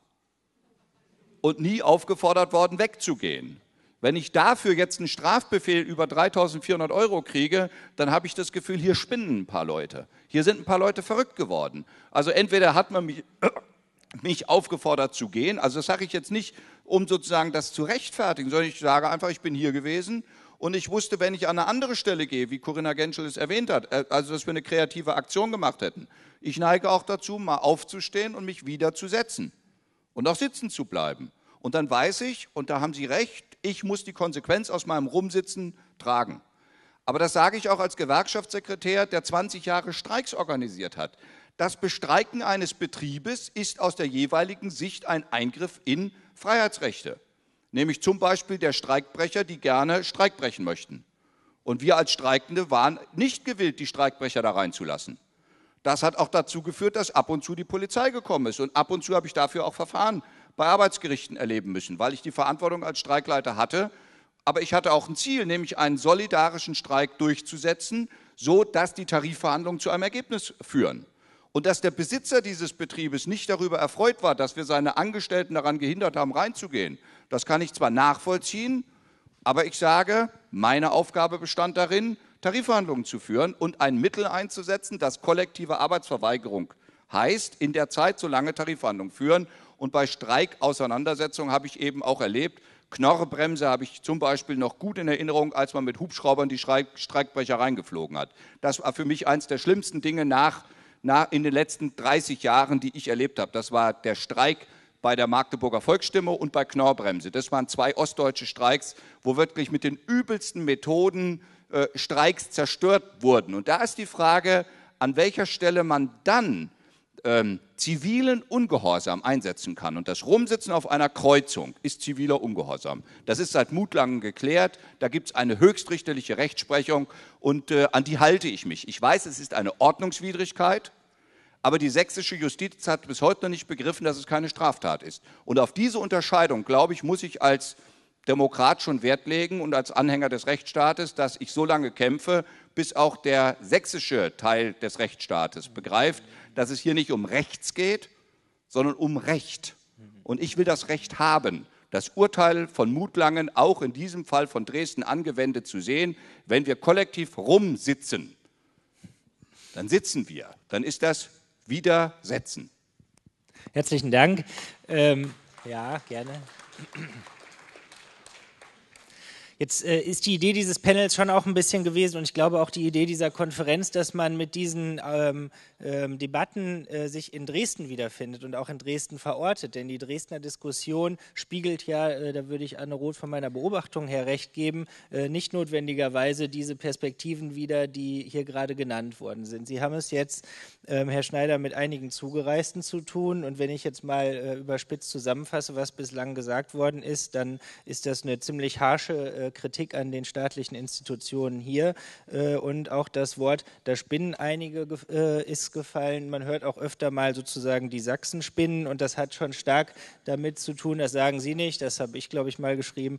und nie aufgefordert worden, wegzugehen. Wenn ich dafür jetzt einen Strafbefehl über 3.400 € kriege, dann habe ich das Gefühl, hier spinnen ein paar Leute. Hier sind ein paar Leute verrückt geworden. Also entweder hat man mich aufgefordert zu gehen, also das sage ich jetzt nicht, um sozusagen das zu rechtfertigen, sondern ich sage einfach, ich bin hier gewesen und ich wusste, wenn ich an eine andere Stelle gehe, wie Corinna Gentschel es erwähnt hat, also dass wir eine kreative Aktion gemacht hätten. Ich neige auch dazu, mal aufzustehen und mich wieder zu setzen und auch sitzen zu bleiben. Und dann weiß ich, und da haben Sie recht, ich muss die Konsequenz aus meinem Rumsitzen tragen. Aber das sage ich auch als Gewerkschaftssekretär, der 20 Jahre Streiks organisiert hat. Das Bestreiken eines Betriebes ist aus der jeweiligen Sicht ein Eingriff in Freiheitsrechte, nämlich zum Beispiel der Streikbrecher, die gerne Streik brechen möchten. Und wir als Streikende waren nicht gewillt, die Streikbrecher da reinzulassen. Das hat auch dazu geführt, dass ab und zu die Polizei gekommen ist. Und ab und zu habe ich dafür auch Verfahren bei Arbeitsgerichten erleben müssen, weil ich die Verantwortung als Streikleiter hatte. Aber ich hatte auch ein Ziel, nämlich einen solidarischen Streik durchzusetzen, so dass die Tarifverhandlungen zu einem Ergebnis führen. Und dass der Besitzer dieses Betriebes nicht darüber erfreut war, dass wir seine Angestellten daran gehindert haben, reinzugehen, das kann ich zwar nachvollziehen, aber ich sage, meine Aufgabe bestand darin, Tarifverhandlungen zu führen und ein Mittel einzusetzen, das kollektive Arbeitsverweigerung heißt, in der Zeit so lange Tarifverhandlungen führen. Und bei Streikauseinandersetzungen habe ich eben auch erlebt, Knorrbremse habe ich zum Beispiel noch gut in Erinnerung, als man mit Hubschraubern die Streikbrecher reingeflogen hat. Das war für mich eines der schlimmsten Dinge in den letzten 30 Jahren, die ich erlebt habe. Das war der Streik bei der Magdeburger Volksstimme und bei Knorrbremse. Das waren 2 ostdeutsche Streiks, wo wirklich mit den übelsten Methoden Streiks zerstört wurden. Und da ist die Frage, an welcher Stelle man dann zivilen Ungehorsam einsetzen kann. Und das Rumsitzen auf einer Kreuzung ist ziviler Ungehorsam. Das ist seit Mutlangen geklärt. Da gibt es eine höchstrichterliche Rechtsprechung und an die halte ich mich. Ich weiß, es ist eine Ordnungswidrigkeit, aber die sächsische Justiz hat bis heute noch nicht begriffen, dass es keine Straftat ist. Und auf diese Unterscheidung, glaube ich, muss ich als Demokrat schon Wert legen und als Anhänger des Rechtsstaates, dass ich so lange kämpfe, bis auch der sächsische Teil des Rechtsstaates begreift, dass es hier nicht um Rechts geht, sondern um Recht. Und ich will das Recht haben, das Urteil von Mutlangen auch in diesem Fall von Dresden angewendet zu sehen. Wenn wir kollektiv rumsitzen, dann sitzen wir. Dann ist das Widersetzen. Herzlichen Dank. Ja, gerne. Jetzt ist die Idee dieses Panels schon auch ein bisschen gewesen und ich glaube auch die Idee dieser Konferenz, dass man mit diesen Debatten sich in Dresden wiederfindet und auch in Dresden verortet. Denn die Dresdner Diskussion spiegelt ja, da würde ich Anne Roth von meiner Beobachtung her recht geben, nicht notwendigerweise diese Perspektiven wider, die hier gerade genannt worden sind. Sie haben es jetzt, Herr Schneider, mit einigen Zugereisten zu tun und wenn ich jetzt mal überspitzt zusammenfasse, was bislang gesagt worden ist, dann ist das eine ziemlich harsche Kritik an den staatlichen Institutionen hier und auch das Wort, da spinnen einige, ist gefallen. Man hört auch öfter mal sozusagen die Sachsen spinnen und das hat schon stark damit zu tun, das sagen Sie nicht, das habe ich, glaube ich, mal geschrieben,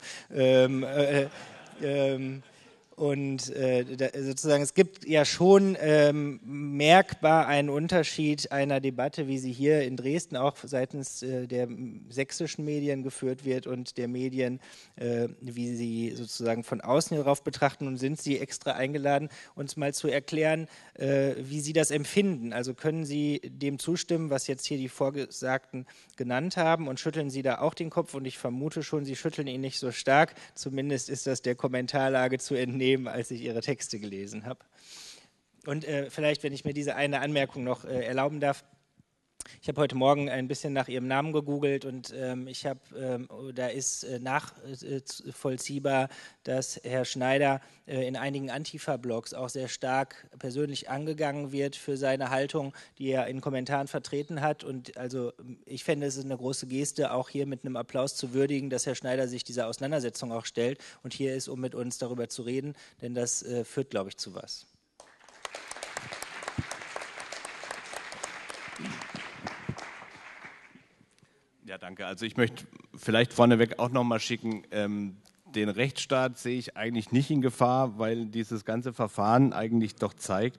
sozusagen, es gibt ja schon merkbar einen Unterschied einer Debatte, wie sie hier in Dresden auch seitens der sächsischen Medien geführt wird und der Medien, wie sie sozusagen von außen darauf betrachten. Und sind Sie extra eingeladen, uns mal zu erklären, wie Sie das empfinden? Also können Sie dem zustimmen, was jetzt hier die Vorgesagten genannt haben, und schütteln Sie da auch den Kopf? Und ich vermute schon, Sie schütteln ihn nicht so stark. Zumindest ist das der Kommentarlage zu entnehmen, als ich Ihre Texte gelesen habe. Und vielleicht, wenn ich mir diese eine Anmerkung noch erlauben darf. Ich habe heute Morgen ein bisschen nach Ihrem Namen gegoogelt und da ist nachvollziehbar, dass Herr Schneider in einigen Antifa-Blogs auch sehr stark persönlich angegangen wird für seine Haltung, die er in Kommentaren vertreten hat. Und also ich fände, es ist eine große Geste, auch hier mit einem Applaus zu würdigen, dass Herr Schneider sich dieser Auseinandersetzung auch stellt und hier ist, um mit uns darüber zu reden, denn das führt, glaube ich, zu was. Ja, danke. Also ich möchte vielleicht vorneweg auch noch mal schicken, den Rechtsstaat sehe ich eigentlich nicht in Gefahr, weil dieses ganze Verfahren eigentlich doch zeigt,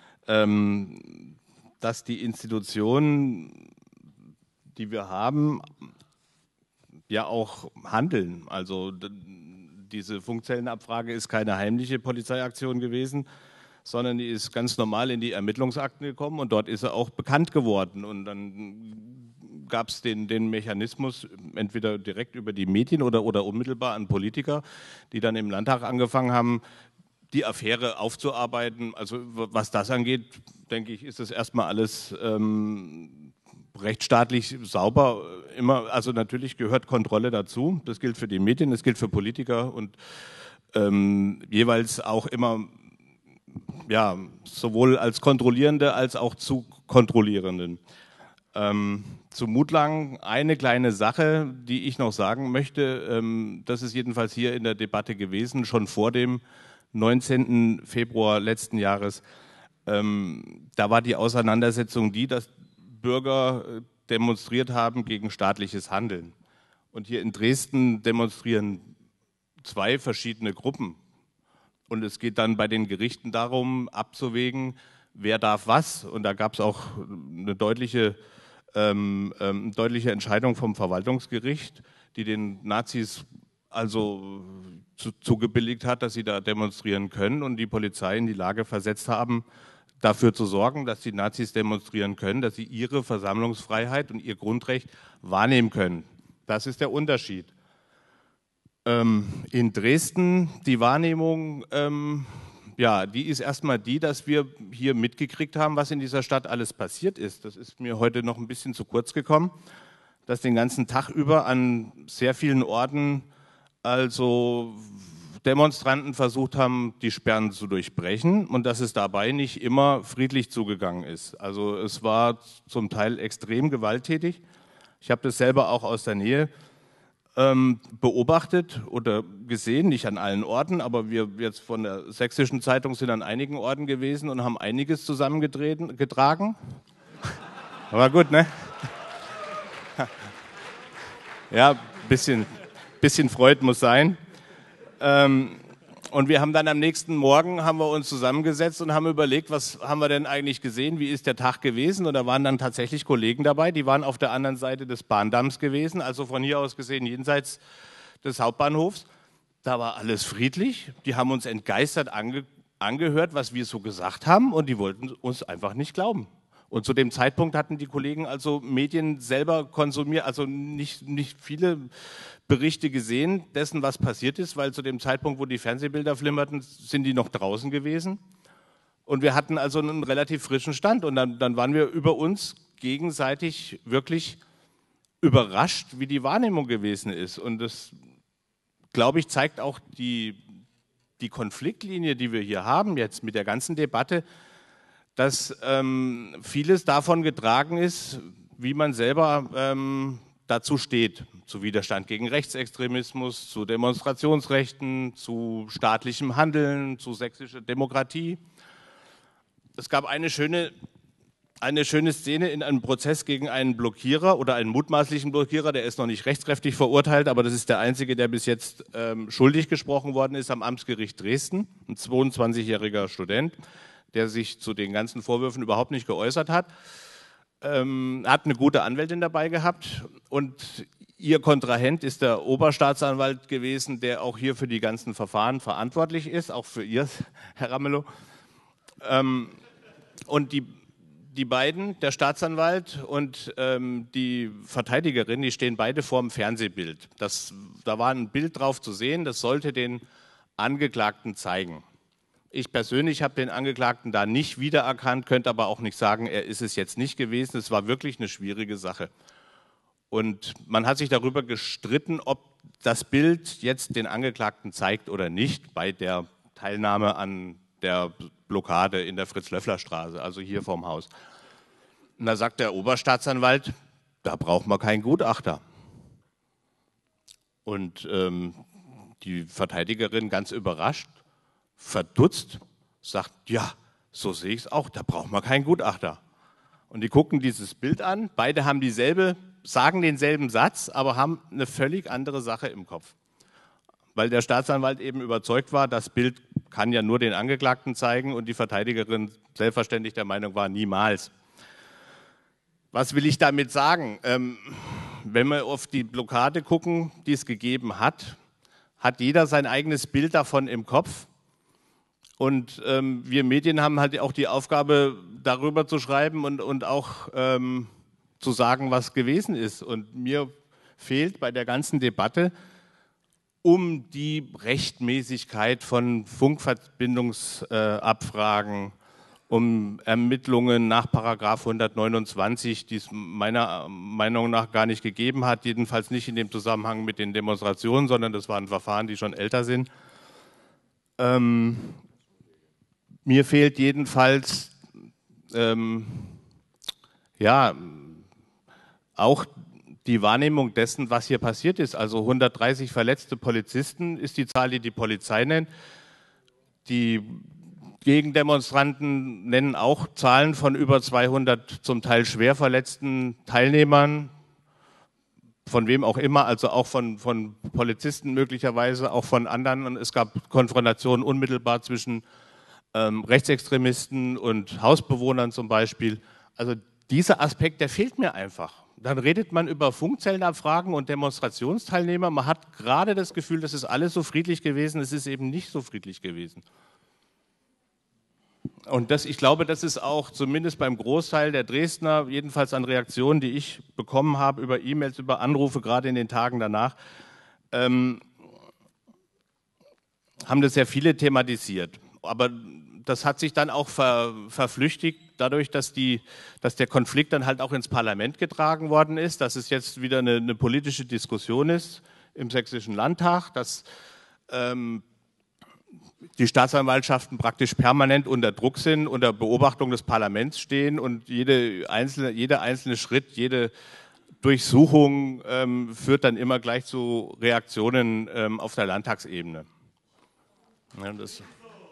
dass die Institutionen, die wir haben, ja auch handeln. Also diese Funkzellenabfrage ist keine heimliche Polizeiaktion gewesen, sondern die ist ganz normal in die Ermittlungsakten gekommen und dort ist er auch bekannt geworden. Und dann gab es den Mechanismus, entweder direkt über die Medien oder unmittelbar an Politiker, die dann im Landtag angefangen haben, die Affäre aufzuarbeiten. Also was das angeht, denke ich, ist das erstmal alles rechtsstaatlich sauber. Immer, also natürlich gehört Kontrolle dazu. Das gilt für die Medien, das gilt für Politiker und jeweils auch immer ja, sowohl als Kontrollierende als auch zu Kontrollierenden. Zu Mutlang eine kleine Sache, die ich noch sagen möchte. Das ist jedenfalls hier in der Debatte gewesen, schon vor dem 19. Februar letzten Jahres. Da war die Auseinandersetzung die, dass Bürger demonstriert haben gegen staatliches Handeln. Und hier in Dresden demonstrieren zwei verschiedene Gruppen. Und es geht dann bei den Gerichten darum, abzuwägen, wer darf was. Und da gab es auch eine deutliche Entscheidung vom Verwaltungsgericht, die den Nazis also zugebilligt hat, dass sie da demonstrieren können und die Polizei in die Lage versetzt haben, dafür zu sorgen, dass die Nazis demonstrieren können, dass sie ihre Versammlungsfreiheit und ihr Grundrecht wahrnehmen können. Das ist der Unterschied. In Dresden die Wahrnehmung, ja, die ist erstmal die, dass wir hier mitgekriegt haben, was in dieser Stadt alles passiert ist. Das ist mir heute noch ein bisschen zu kurz gekommen, dass den ganzen Tag über an sehr vielen Orten also Demonstranten versucht haben, die Sperren zu durchbrechen und dass es dabei nicht immer friedlich zugegangen ist. Also es war zum Teil extrem gewalttätig. Ich habe das selber auch aus der Nähe beobachtet oder gesehen, nicht an allen Orten, aber wir jetzt von der Sächsischen Zeitung sind an einigen Orten gewesen und haben einiges zusammengetragen. Aber gut, ne? Ja, bisschen Freude muss sein. Und wir haben dann am nächsten Morgen haben wir uns zusammengesetzt und haben überlegt, was haben wir denn eigentlich gesehen, wie ist der Tag gewesen? Und da waren dann tatsächlich Kollegen dabei, die waren auf der anderen Seite des Bahndamms gewesen, also von hier aus gesehen jenseits des Hauptbahnhofs. Da war alles friedlich, die haben uns entgeistert angehört, was wir so gesagt haben und die wollten uns einfach nicht glauben. Und zu dem Zeitpunkt hatten die Kollegen also Medien selber konsumiert, also nicht viele Berichte gesehen dessen, was passiert ist, weil zu dem Zeitpunkt, wo die Fernsehbilder flimmerten, sind die noch draußen gewesen. Und wir hatten also einen relativ frischen Stand. Und dann waren wir über uns gegenseitig wirklich überrascht, wie die Wahrnehmung gewesen ist. Und das, glaube ich, zeigt auch die Konfliktlinie, die wir hier haben jetzt mit der ganzen Debatte, dass vieles davon getragen ist, wie man selber dazu steht. zu Widerstand gegen Rechtsextremismus, zu Demonstrationsrechten, zu staatlichem Handeln, zu sächsischer Demokratie. Es gab eine schöne Szene in einem Prozess gegen einen Blockierer oder einen mutmaßlichen Blockierer, der ist noch nicht rechtskräftig verurteilt, aber das ist der einzige, der bis jetzt schuldig gesprochen worden ist am Amtsgericht Dresden, ein 22-jähriger Student, der sich zu den ganzen Vorwürfen überhaupt nicht geäußert hat. Hat eine gute Anwältin dabei gehabt und ihr Kontrahent ist der Oberstaatsanwalt gewesen, der auch hier für die ganzen Verfahren verantwortlich ist, auch für ihr, Herr Ramelow. Und die beiden, der Staatsanwalt und die Verteidigerin, die stehen beide vor dem Fernsehbild. Da war ein Bild drauf zu sehen, das sollte den Angeklagten zeigen. Ich persönlich habe den Angeklagten da nicht wiedererkannt, könnte aber auch nicht sagen, er ist es jetzt nicht gewesen. Es war wirklich eine schwierige Sache. Und man hat sich darüber gestritten, ob das Bild jetzt den Angeklagten zeigt oder nicht bei der Teilnahme an der Blockade in der Fritz-Löffler-Straße, also hier vorm Haus. Und da sagt der Oberstaatsanwalt, da braucht man keinen Gutachter. Und die Verteidigerin, ganz überrascht, verdutzt, sagt, ja, so sehe ich es auch, da braucht man keinen Gutachter. Und die gucken dieses Bild an, beide haben sagen denselben Satz, aber haben eine völlig andere Sache im Kopf. Weil der Staatsanwalt eben überzeugt war, das Bild kann ja nur den Angeklagten zeigen und die Verteidigerin selbstverständlich der Meinung war, niemals. Was will ich damit sagen? Wenn wir auf die Blockade gucken, die es gegeben hat, hat jeder sein eigenes Bild davon im Kopf. Und wir Medien haben halt auch die Aufgabe, darüber zu schreiben und auch zu sagen, was gewesen ist. Und mir fehlt bei der ganzen Debatte um die Rechtmäßigkeit von Funkverbindungsabfragen, um Ermittlungen nach § 129, die es meiner Meinung nach gar nicht gegeben hat, jedenfalls nicht in dem Zusammenhang mit den Demonstrationen, sondern das waren Verfahren, die schon älter sind. Mir fehlt jedenfalls auch die Wahrnehmung dessen, was hier passiert ist. Also 130 verletzte Polizisten ist die Zahl, die die Polizei nennt. Die Gegendemonstranten nennen auch Zahlen von über 200 zum Teil schwer verletzten Teilnehmern, von wem auch immer, also auch von Polizisten möglicherweise, auch von anderen. Und es gab Konfrontationen unmittelbar zwischen Rechtsextremisten und Hausbewohnern zum Beispiel. Also dieser Aspekt, der fehlt mir einfach. Dann redet man über Funkzellenabfragen und Demonstrationsteilnehmer. Man hat gerade das Gefühl, das ist alles so friedlich gewesen. Es ist eben nicht so friedlich gewesen. Und ich glaube, das ist auch zumindest beim Großteil der Dresdner, jedenfalls an Reaktionen, die ich bekommen habe, über E-Mails, über Anrufe, gerade in den Tagen danach, haben das sehr viele thematisiert. Aber das hat sich dann auch verflüchtigt, dadurch, dass der Konflikt dann halt auch ins Parlament getragen worden ist, dass es jetzt wieder eine politische Diskussion ist im Sächsischen Landtag, dass die Staatsanwaltschaften praktisch permanent unter Druck sind, unter Beobachtung des Parlaments stehen und jeder einzelne Schritt, jede Durchsuchung führt dann immer gleich zu Reaktionen auf der Landtagsebene. Ja, das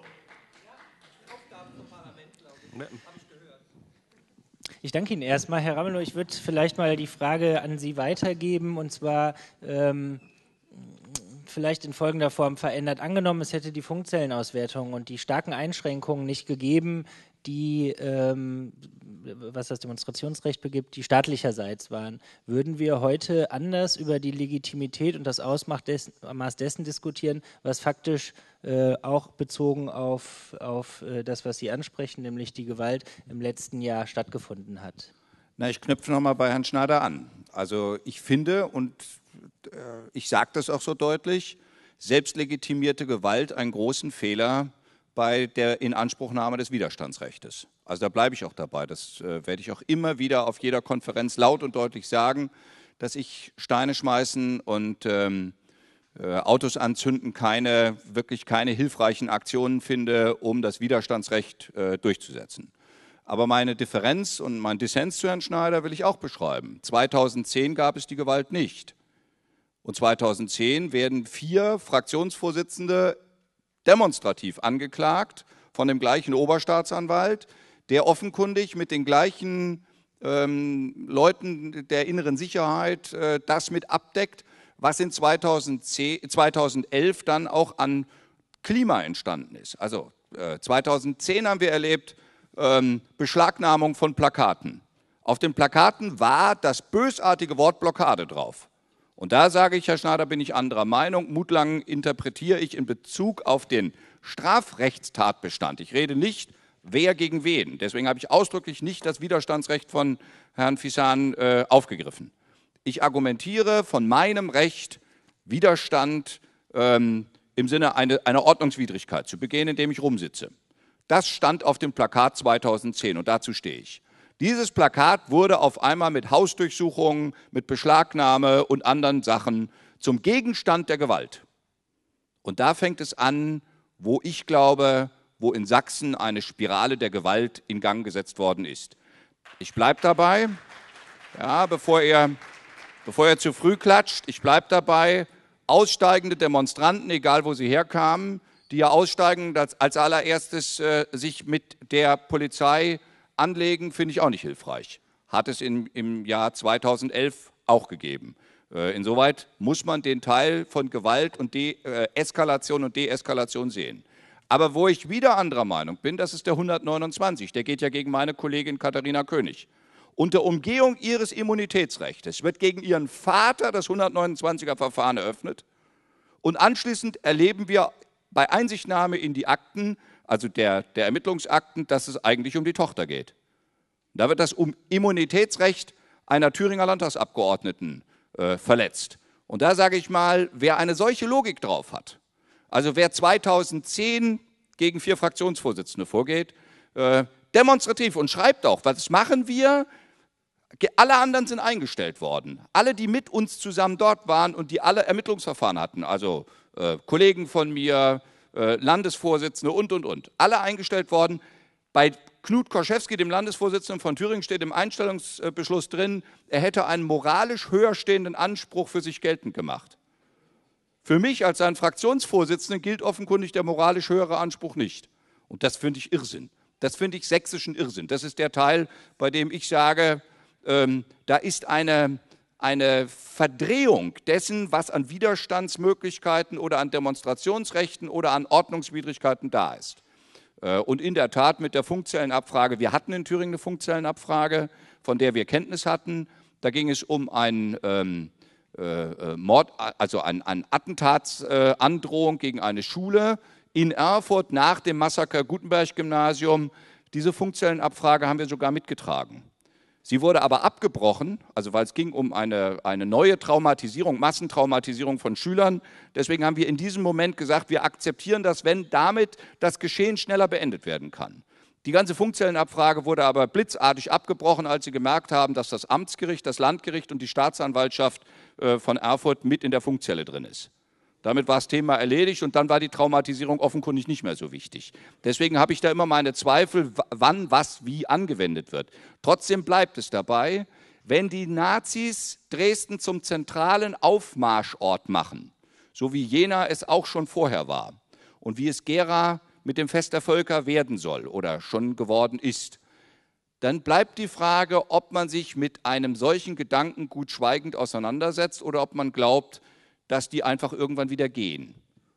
Ich danke Ihnen erstmal, Herr Ramelow. Ich würde vielleicht mal die Frage an Sie weitergeben, und zwar vielleicht in folgender Form verändert. Angenommen, es hätte die Funkzellenauswertung und die starken Einschränkungen nicht gegeben, die, was das Demonstrationsrecht begibt, die staatlicherseits waren. Würden wir heute anders über die Legitimität und das Ausmaß dessen diskutieren, was faktisch auch bezogen auf das, was Sie ansprechen, nämlich die Gewalt im letzten Jahr stattgefunden hat? Na, ich knüpfe nochmal bei Herrn Schneider an. Also ich finde, und ich sage das auch so deutlich, selbstlegitimierte Gewalt einen großen Fehler bei der Inanspruchnahme des Widerstandsrechts. Also da bleibe ich auch dabei. Das werde ich auch immer wieder auf jeder Konferenz laut und deutlich sagen, dass ich Steine schmeißen und Autos anzünden wirklich keine hilfreichen Aktionen finde, um das Widerstandsrecht durchzusetzen. Aber meine Differenz und mein Dissens zu Herrn Schneider will ich auch beschreiben. 2010 gab es die Gewalt nicht. Und 2010 werden 4 Fraktionsvorsitzende demonstrativ angeklagt von dem gleichen Oberstaatsanwalt, der offenkundig mit den gleichen Leuten der inneren Sicherheit das mit abdeckt, was in 2011 dann auch an Klima entstanden ist. Also 2010 haben wir erlebt Beschlagnahmung von Plakaten. Auf den Plakaten war das bösartige Wort Blockade drauf. Und da sage ich, Herr Schnader, bin ich anderer Meinung. Mutlang interpretiere ich in Bezug auf den Strafrechtstatbestand. Ich rede nicht, wer gegen wen. Deswegen habe ich ausdrücklich nicht das Widerstandsrecht von Herrn Fissan aufgegriffen. Ich argumentiere von meinem Recht, Widerstand im Sinne einer Ordnungswidrigkeit zu begehen, indem ich rumsitze. Das stand auf dem Plakat 2010 und dazu stehe ich. Dieses Plakat wurde auf einmal mit Hausdurchsuchungen, mit Beschlagnahme und anderen Sachen zum Gegenstand der Gewalt. Und da fängt es an, wo ich glaube, wo in Sachsen eine Spirale der Gewalt in Gang gesetzt worden ist. Ich bleibe dabei, ja, bevor ihr zu früh klatscht, ich bleibe dabei, aussteigende Demonstranten, egal wo sie herkamen, die ja aussteigen, als allererstes sich mit der Polizei anlegen, finde ich auch nicht hilfreich. Hat es im Jahr 2011 auch gegeben. Insoweit muss man den Teil von Gewalt und Eskalation und Deeskalation sehen. Aber wo ich wieder anderer Meinung bin, das ist der 129, der geht ja gegen meine Kollegin Katharina König. Unter Umgehung ihres Immunitätsrechts wird gegen ihren Vater das 129er-Verfahren eröffnet und anschließend erleben wir bei Einsichtnahme in die Akten, also der Ermittlungsakten, dass es eigentlich um die Tochter geht. Da wird das Immunitätsrecht einer Thüringer Landtagsabgeordneten verletzt. Und da sage ich mal, wer eine solche Logik drauf hat, also wer 2010 gegen 4 Fraktionsvorsitzende vorgeht, demonstrativ und schreibt auch, was machen wir? Alle anderen sind eingestellt worden. Alle, die mit uns zusammen dort waren und die alle Ermittlungsverfahren hatten, also Kollegen von mir, Landesvorsitzende und. Alle eingestellt worden. Bei Knut Koschewski, dem Landesvorsitzenden von Thüringen, steht im Einstellungsbeschluss drin, er hätte einen moralisch höher stehenden Anspruch für sich geltend gemacht. Für mich als sein Fraktionsvorsitzenden gilt offenkundig der moralisch höhere Anspruch nicht. Und das finde ich Irrsinn. Das finde ich sächsischen Irrsinn. Das ist der Teil, bei dem ich sage, da ist eine Verdrehung dessen, was an Widerstandsmöglichkeiten oder an Demonstrationsrechten oder an Ordnungswidrigkeiten da ist. Und in der Tat mit der Funkzellenabfrage, wir hatten in Thüringen eine Funkzellenabfrage, von der wir Kenntnis hatten. Da ging es um einen Mord, also eine Attentatsandrohung gegen eine Schule in Erfurt nach dem Massaker Gutenberg-Gymnasium. Diese Funkzellenabfrage haben wir sogar mitgetragen. Sie wurde aber abgebrochen, also weil es ging um eine neue Traumatisierung, Massentraumatisierung von Schülern. Deswegen haben wir in diesem Moment gesagt, wir akzeptieren das, wenn damit das Geschehen schneller beendet werden kann. Die ganze Funkzellenabfrage wurde aber blitzartig abgebrochen, als sie gemerkt haben, dass das Amtsgericht, das Landgericht und die Staatsanwaltschaft von Erfurt mit in der Funkzelle drin ist. Damit war das Thema erledigt und dann war die Traumatisierung offenkundig nicht mehr so wichtig. Deswegen habe ich da immer meine Zweifel, wann, was, wie angewendet wird. Trotzdem bleibt es dabei, wenn die Nazis Dresden zum zentralen Aufmarschort machen, so wie Jena es auch schon vorher war und wie es Gera mit dem Fest der Völker werden soll oder schon geworden ist, dann bleibt die Frage, ob man sich mit einem solchen Gedankengut schweigend auseinandersetzt oder ob man glaubt, dass die einfach irgendwann wieder gehen.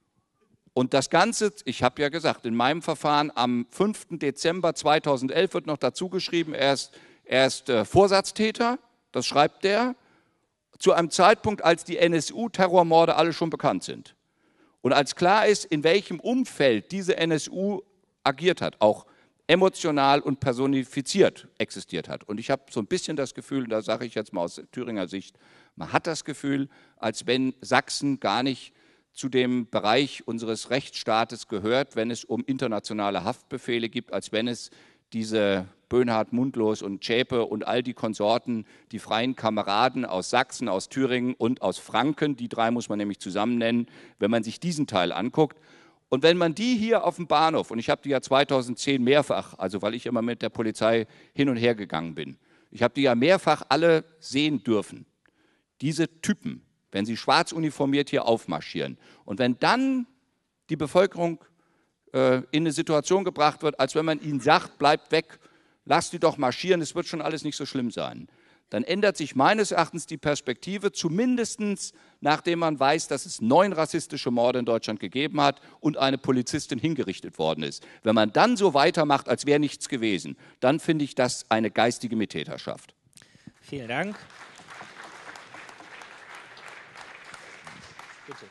Und das Ganze, ich habe ja gesagt, in meinem Verfahren am 5. Dezember 2011 wird noch dazu geschrieben, er ist Vorsatztäter, das schreibt der, zu einem Zeitpunkt, als die NSU-Terrormorde alle schon bekannt sind. Und als klar ist, in welchem Umfeld diese NSU agiert hat, auch emotional und personifiziert existiert hat. Und ich habe so ein bisschen das Gefühl, da sage ich jetzt mal aus Thüringer Sicht, man hat das Gefühl, als wenn Sachsen gar nicht zu dem Bereich unseres Rechtsstaates gehört, wenn es um internationale Haftbefehle gibt, als wenn es diese Böhnhardt, Mundlos und Zschäpe und all die Konsorten, die freien Kameraden aus Sachsen, aus Thüringen und aus Franken, die 3 muss man nämlich zusammen nennen, wenn man sich diesen Teil anguckt. Und wenn man die hier auf dem Bahnhof, und ich habe die ja 2010 mehrfach, also weil ich immer mit der Polizei hin und her gegangen bin, ich habe die ja mehrfach alle sehen dürfen. Diese Typen, wenn sie schwarz uniformiert hier aufmarschieren und wenn dann die Bevölkerung in eine Situation gebracht wird, als wenn man ihnen sagt, bleibt weg, lasst die doch marschieren, es wird schon alles nicht so schlimm sein, dann ändert sich meines Erachtens die Perspektive, zumindest nachdem man weiß, dass es 9 rassistische Morde in Deutschland gegeben hat und eine Polizistin hingerichtet worden ist. Wenn man dann so weitermacht, als wäre nichts gewesen, dann finde ich das eine geistige Mittäterschaft. Vielen Dank. Bitte,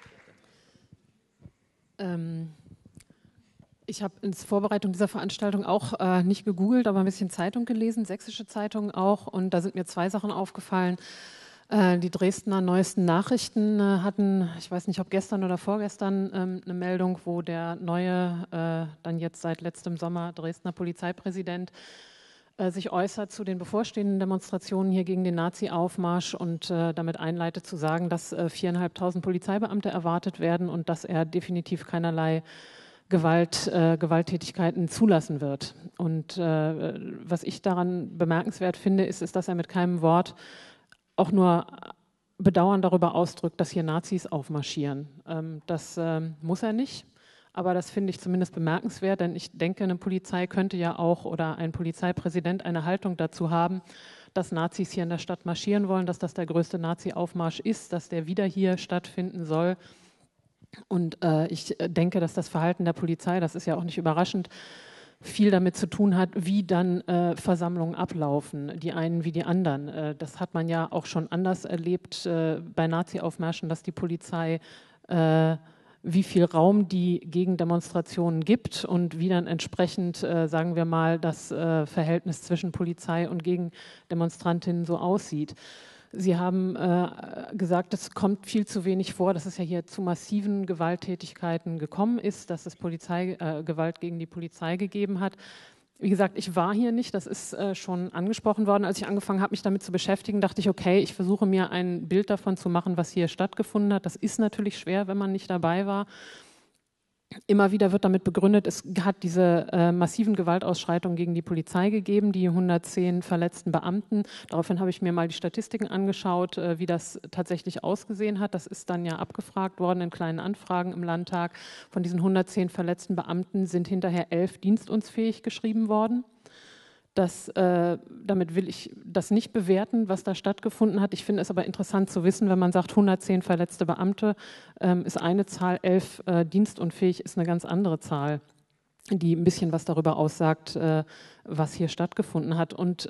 ich habe in Vorbereitung dieser Veranstaltung auch nicht gegoogelt, aber ein bisschen Zeitung gelesen, sächsische Zeitung auch. Und da sind mir 2 Sachen aufgefallen. Die Dresdner Neuesten Nachrichten hatten, ich weiß nicht, ob gestern oder vorgestern, eine Meldung, wo der neue, dann jetzt seit letztem Sommer Dresdner Polizeipräsident sich äußert zu den bevorstehenden Demonstrationen hier gegen den Nazi-Aufmarsch und damit einleitet zu sagen, dass 4.500 Polizeibeamte erwartet werden und dass er definitiv keinerlei Gewalttätigkeiten zulassen wird. Und was ich daran bemerkenswert finde, ist, dass er mit keinem Wort auch nur Bedauern darüber ausdrückt, dass hier Nazis aufmarschieren. Das muss er nicht. Aber das finde ich zumindest bemerkenswert, denn ich denke, eine Polizei könnte ja auch oder ein Polizeipräsident eine Haltung dazu haben, dass Nazis hier in der Stadt marschieren wollen, dass das der größte Nazi-Aufmarsch ist, dass der wieder hier stattfinden soll. Und ich denke, dass das Verhalten der Polizei, das ist ja auch nicht überraschend, viel damit zu tun hat, wie dann Versammlungen ablaufen, die einen wie die anderen. Das hat man ja auch schon anders erlebt bei Nazi-Aufmärschen, dass die Polizei wie viel Raum die Gegendemonstrationen gibt und wie dann entsprechend, sagen wir mal, das Verhältnis zwischen Polizei und Gegendemonstrantinnen so aussieht. Sie haben gesagt, es kommt viel zu wenig vor, dass es ja hier zu massiven Gewalttätigkeiten gekommen ist, dass es Gewalt gegen die Polizei gegeben hat. Wie gesagt, ich war hier nicht, das ist schon angesprochen worden. Als ich angefangen habe, mich damit zu beschäftigen, dachte ich, okay, ich versuche mir ein Bild davon zu machen, was hier stattgefunden hat. Das ist natürlich schwer, wenn man nicht dabei war. Immer wieder wird damit begründet, es hat diese massiven Gewaltausschreitungen gegen die Polizei gegeben, die 110 verletzten Beamten. Daraufhin habe ich mir mal die Statistiken angeschaut, wie das tatsächlich ausgesehen hat. Das ist dann ja abgefragt worden in kleinen Anfragen im Landtag. Von diesen 110 verletzten Beamten sind hinterher 11 dienstunfähig geschrieben worden. Damit will ich das nicht bewerten, was da stattgefunden hat. Ich finde es aber interessant zu wissen, wenn man sagt, 110 verletzte Beamte ist eine Zahl, 11 dienstunfähig ist eine ganz andere Zahl, die ein bisschen was darüber aussagt, was hier stattgefunden hat. Und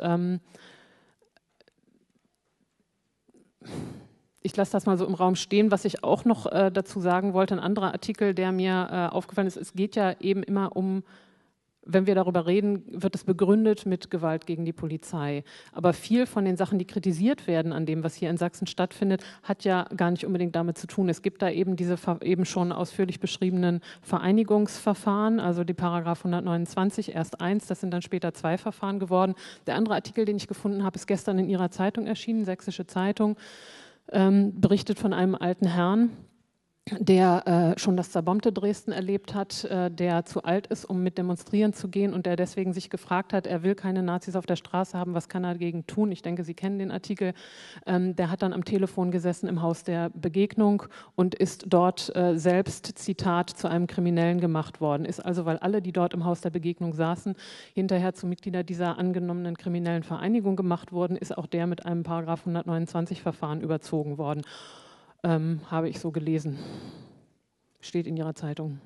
ich lasse das mal so im Raum stehen. Was ich auch noch dazu sagen wollte, ein anderer Artikel, der mir aufgefallen ist, es geht ja eben immer um, wenn wir darüber reden, wird es begründet mit Gewalt gegen die Polizei. Aber viel von den Sachen, die kritisiert werden an dem, was hier in Sachsen stattfindet, hat ja gar nicht unbedingt damit zu tun. Es gibt da eben diese eben schon ausführlich beschriebenen Vereinigungsverfahren, also die Paragraph 129, erst 1, das sind dann später 2 Verfahren geworden. Der andere Artikel, den ich gefunden habe, ist gestern in Ihrer Zeitung erschienen, Sächsische Zeitung, berichtet von einem alten Herrn, der schon das zerbombte Dresden erlebt hat, der zu alt ist, um mit demonstrieren zu gehen und der deswegen sich gefragt hat, er will keine Nazis auf der Straße haben, was kann er dagegen tun? Ich denke, Sie kennen den Artikel. Der hat dann am Telefon gesessen im Haus der Begegnung und ist dort selbst, Zitat, zu einem Kriminellen gemacht worden. Ist also, weil alle, die dort im Haus der Begegnung saßen, hinterher zu Mitglieder dieser angenommenen kriminellen Vereinigung gemacht wurden, ist auch der mit einem Paragraph 129 Verfahren überzogen worden. Habe ich so gelesen. Steht in Ihrer Zeitung.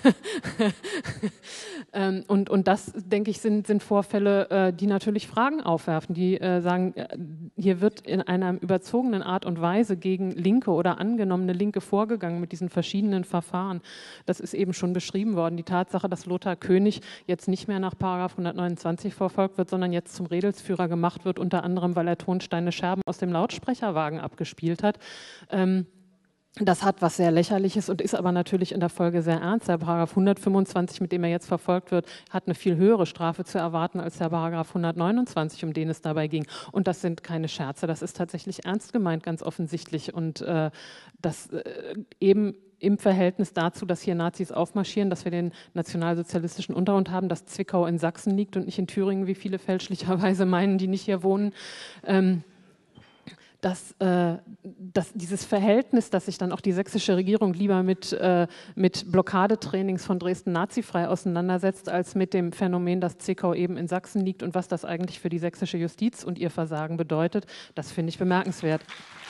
Und das, denke ich, sind Vorfälle, die natürlich Fragen aufwerfen, die sagen, hier wird in einer überzogenen Art und Weise gegen Linke oder angenommene Linke vorgegangen mit diesen verschiedenen Verfahren. Das ist eben schon beschrieben worden. Die Tatsache, dass Lothar König jetzt nicht mehr nach § 129 verfolgt wird, sondern jetzt zum Redelsführer gemacht wird, unter anderem, weil er Tonsteine Scherben aus dem Lautsprecherwagen abgespielt hat. Das hat was sehr Lächerliches und ist aber natürlich in der Folge sehr ernst. Der Paragraph 125, mit dem er jetzt verfolgt wird, hat eine viel höhere Strafe zu erwarten als der Paragraph 129, um den es dabei ging. Und das sind keine Scherze, das ist tatsächlich ernst gemeint, ganz offensichtlich. Und das eben im Verhältnis dazu, dass hier Nazis aufmarschieren, dass wir den nationalsozialistischen Untergrund haben, dass Zwickau in Sachsen liegt und nicht in Thüringen, wie viele fälschlicherweise meinen, die nicht hier wohnen. dass dieses Verhältnis, dass sich dann auch die sächsische Regierung lieber mit Blockadetrainings von Dresden nazifrei auseinandersetzt, als mit dem Phänomen, dass Zwickau eben in Sachsen liegt und was das eigentlich für die sächsische Justiz und ihr Versagen bedeutet, das finde ich bemerkenswert.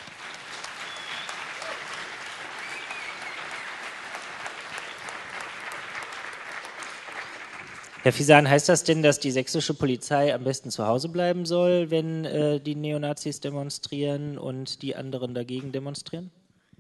Herr Fisan, heißt das denn, dass die sächsische Polizei am besten zu Hause bleiben soll, wenn die Neonazis demonstrieren und die anderen dagegen demonstrieren?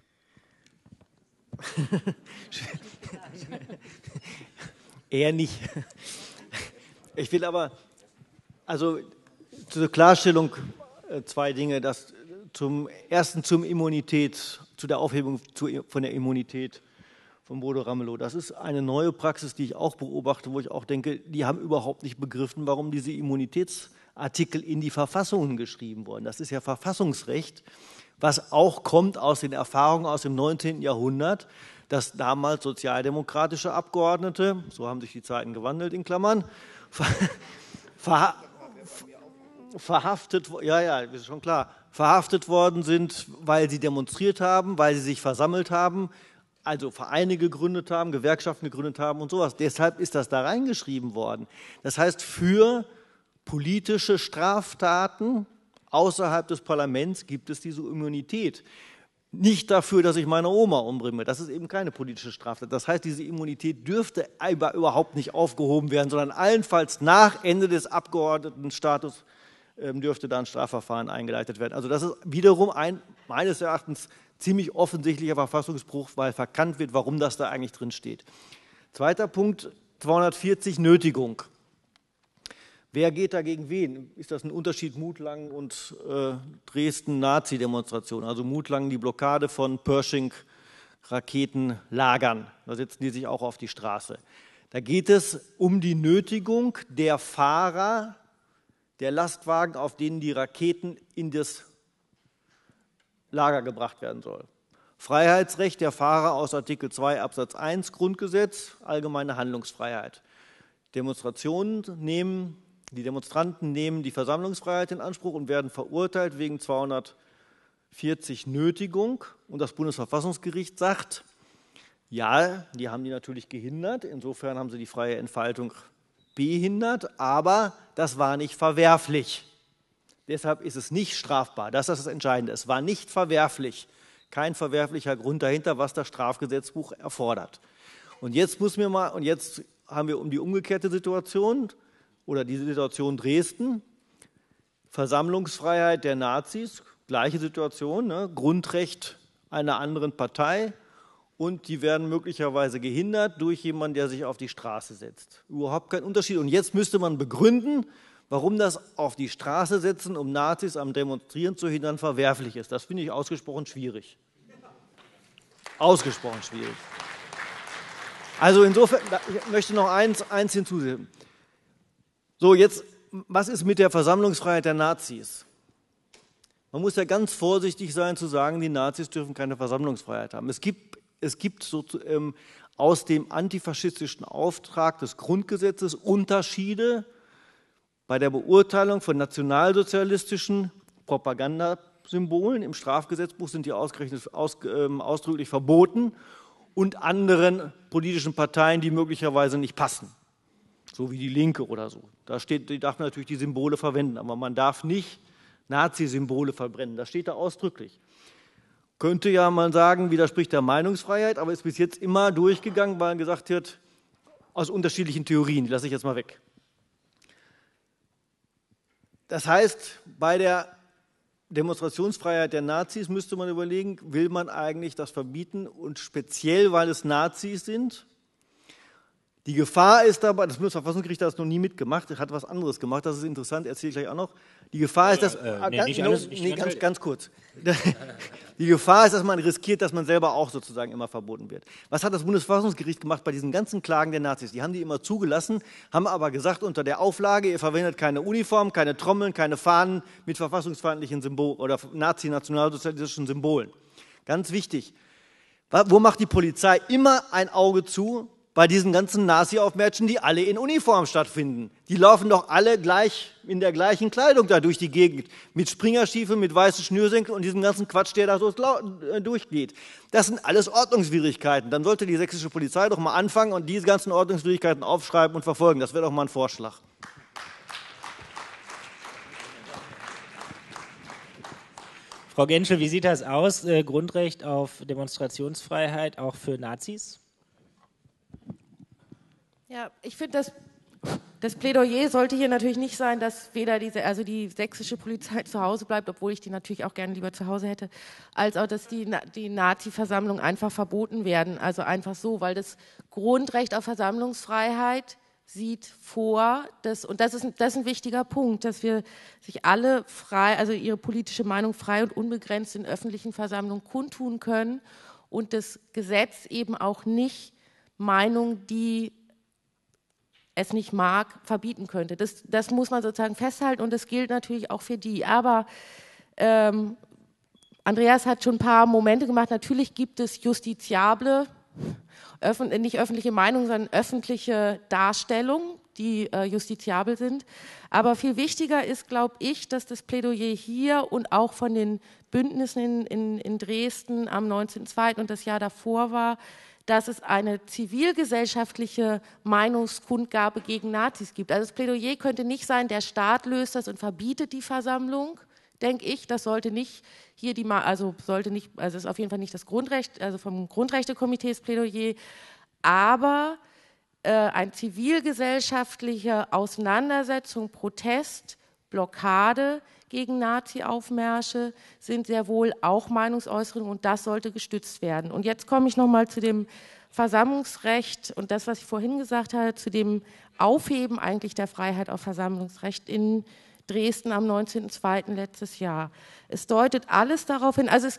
Eher nicht. Ich will aber, also zur Klarstellung zwei Dinge. Zum ersten zur Immunität, zu der Aufhebung von der Immunität von Bodo Ramelow. Das ist eine neue Praxis, die ich auch beobachte, wo ich auch denke, die haben überhaupt nicht begriffen, warum diese Immunitätsartikel in die Verfassungen geschrieben wurden. Das ist ja Verfassungsrecht, was auch kommt aus den Erfahrungen aus dem 19. Jahrhundert, dass damals sozialdemokratische Abgeordnete, so haben sich die Zeiten gewandelt in Klammern, verhaftet worden sind, weil sie demonstriert haben, weil sie sich versammelt haben, also Vereine gegründet haben, Gewerkschaften gegründet haben und sowas. Deshalb ist das da reingeschrieben worden. Das heißt, für politische Straftaten außerhalb des Parlaments gibt es diese Immunität. Nicht dafür, dass ich meine Oma umbringe. Das ist eben keine politische Straftat. Das heißt, diese Immunität dürfte überhaupt nicht aufgehoben werden, sondern allenfalls nach Ende des Abgeordnetenstatus dürfte da ein Strafverfahren eingeleitet werden. Also das ist wiederum ein, meines Erachtens, ziemlich offensichtlicher Verfassungsbruch, weil verkannt wird, warum das da eigentlich drin steht. Zweiter Punkt, 240 Nötigung. Wer geht dagegen wen? Ist das ein Unterschied Mutlangen und Dresden-Nazi-Demonstration? Also Mutlangen die Blockade von Pershing-Raketenlagern. Da setzen die sich auch auf die Straße. Da geht es um die Nötigung der Fahrer der Lastwagen, auf denen die Raketen in das Lager gebracht werden soll. Freiheitsrecht der Fahrer aus Artikel 2 Absatz 1 Grundgesetz, allgemeine Handlungsfreiheit. Die Demonstranten nehmen die Versammlungsfreiheit in Anspruch und werden verurteilt wegen 240 Nötigung. Und das Bundesverfassungsgericht sagt, ja, die haben die natürlich gehindert, insofern haben sie die freie Entfaltung behindert, aber das war nicht verwerflich. Deshalb ist es nicht strafbar. Das ist das Entscheidende. Es war nicht verwerflich. Kein verwerflicher Grund dahinter, was das Strafgesetzbuch erfordert. Und jetzt haben wir um die umgekehrte Situation oder die Situation Dresden. Versammlungsfreiheit der Nazis, gleiche Situation, ne? Grundrecht einer anderen Partei. Und die werden möglicherweise gehindert durch jemanden, der sich auf die Straße setzt. Überhaupt kein Unterschied. Und jetzt müsste man begründen, warum das auf die Straße setzen, um Nazis am Demonstrieren zu hindern, verwerflich ist. Das finde ich ausgesprochen schwierig. Ausgesprochen schwierig. Also insofern, ich möchte noch eins hinzufügen. So, jetzt, was ist mit der Versammlungsfreiheit der Nazis? Man muss ja ganz vorsichtig sein zu sagen, die Nazis dürfen keine Versammlungsfreiheit haben. Es gibt aus dem antifaschistischen Auftrag des Grundgesetzes Unterschiede bei der Beurteilung von nationalsozialistischen Propagandasymbolen. Im Strafgesetzbuch sind die ausdrücklich verboten und anderen politischen Parteien, die möglicherweise nicht passen, so wie die Linke oder so. Die darf man natürlich die Symbole verwenden, aber man darf nicht Nazi-Symbole verbrennen. Das steht da ausdrücklich. Könnte ja mal sagen, widerspricht der Meinungsfreiheit, aber ist bis jetzt immer durchgegangen, weil gesagt wird, aus unterschiedlichen Theorien, die lasse ich jetzt mal weg. Das heißt, bei der Demonstrationsfreiheit der Nazis müsste man überlegen, will man eigentlich das verbieten und speziell, weil es Nazis sind. Die Gefahr ist dabei, das Bundesverfassungsgericht hat das noch nie mitgemacht, hat was anderes gemacht, das ist interessant, erzähle ich gleich auch noch. Die Gefahr ist, dass, ganz kurz. Die Gefahr ist, dass man riskiert, dass man selber auch sozusagen immer verboten wird. Was hat das Bundesverfassungsgericht gemacht bei diesen ganzen Klagen der Nazis? Die haben die immer zugelassen, haben aber gesagt, unter der Auflage, ihr verwendet keine Uniform, keine Trommeln, keine Fahnen mit verfassungsfeindlichen Symbolen oder nazi-nationalsozialistischen Symbolen. Ganz wichtig. Wo macht die Polizei immer ein Auge zu? bei diesen ganzen Nazi-Aufmärschen, die alle in Uniform stattfinden. Die laufen doch alle gleich in der gleichen Kleidung da durch die Gegend. Mit Springerstiefeln, mit weißen Schnürsenkeln und diesem ganzen Quatsch, der da so durchgeht. Das sind alles Ordnungswidrigkeiten. Dann sollte die sächsische Polizei doch mal anfangen und diese ganzen Ordnungswidrigkeiten aufschreiben und verfolgen. Das wäre doch mal ein Vorschlag. Frau Gentschel, wie sieht das aus? Grundrecht auf Demonstrationsfreiheit auch für Nazis? Ja, ich finde, das Plädoyer sollte hier natürlich nicht sein, dass weder die sächsische Polizei zu Hause bleibt, obwohl ich die natürlich auch gerne lieber zu Hause hätte, als auch, dass die Nazi-Versammlungen einfach verboten werden. Also einfach so, weil das Grundrecht auf Versammlungsfreiheit sieht vor, und das ist ein wichtiger Punkt, dass wir sich alle frei, also ihre politische Meinung frei und unbegrenzt in öffentlichen Versammlungen kundtun können und das Gesetz eben auch nicht Meinung, die es nicht mag, verbieten könnte. Das muss man sozusagen festhalten und das gilt natürlich auch für die. Aber Andreas hat schon ein paar Momente gemacht. Natürlich gibt es justiziable, nicht öffentliche Meinungen, sondern öffentliche Darstellungen, die justiziabel sind. Aber viel wichtiger ist, glaube ich, dass das Plädoyer hier und auch von den Bündnissen in Dresden am 19.02. und das Jahr davor war, dass es eine zivilgesellschaftliche Meinungskundgabe gegen Nazis gibt. Also das Plädoyer könnte nicht sein, der Staat löst das und verbietet die Versammlung, denke ich. Das sollte nicht hier also ist auf jeden Fall nicht das Grundrecht, also vom Grundrechtekomitees Plädoyer, aber eine zivilgesellschaftliche Auseinandersetzung, Protest, Blockade gegen Nazi-Aufmärsche sind sehr wohl auch Meinungsäußerungen und das sollte gestützt werden. Und jetzt komme ich nochmal zu dem Versammlungsrecht und das, was ich vorhin gesagt habe, zu dem Aufheben eigentlich der Freiheit auf Versammlungsrecht in Dresden am 19.02. letztes Jahr. Es deutet alles darauf hin, also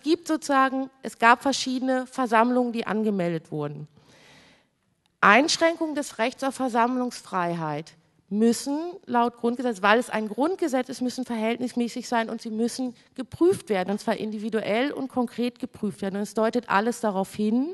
es gab verschiedene Versammlungen, die angemeldet wurden. Einschränkung des Rechts auf Versammlungsfreiheit müssen laut Grundgesetz, weil es ein Grundgesetz ist, müssen verhältnismäßig sein und sie müssen geprüft werden, und zwar individuell und konkret geprüft werden. Und es deutet alles darauf hin,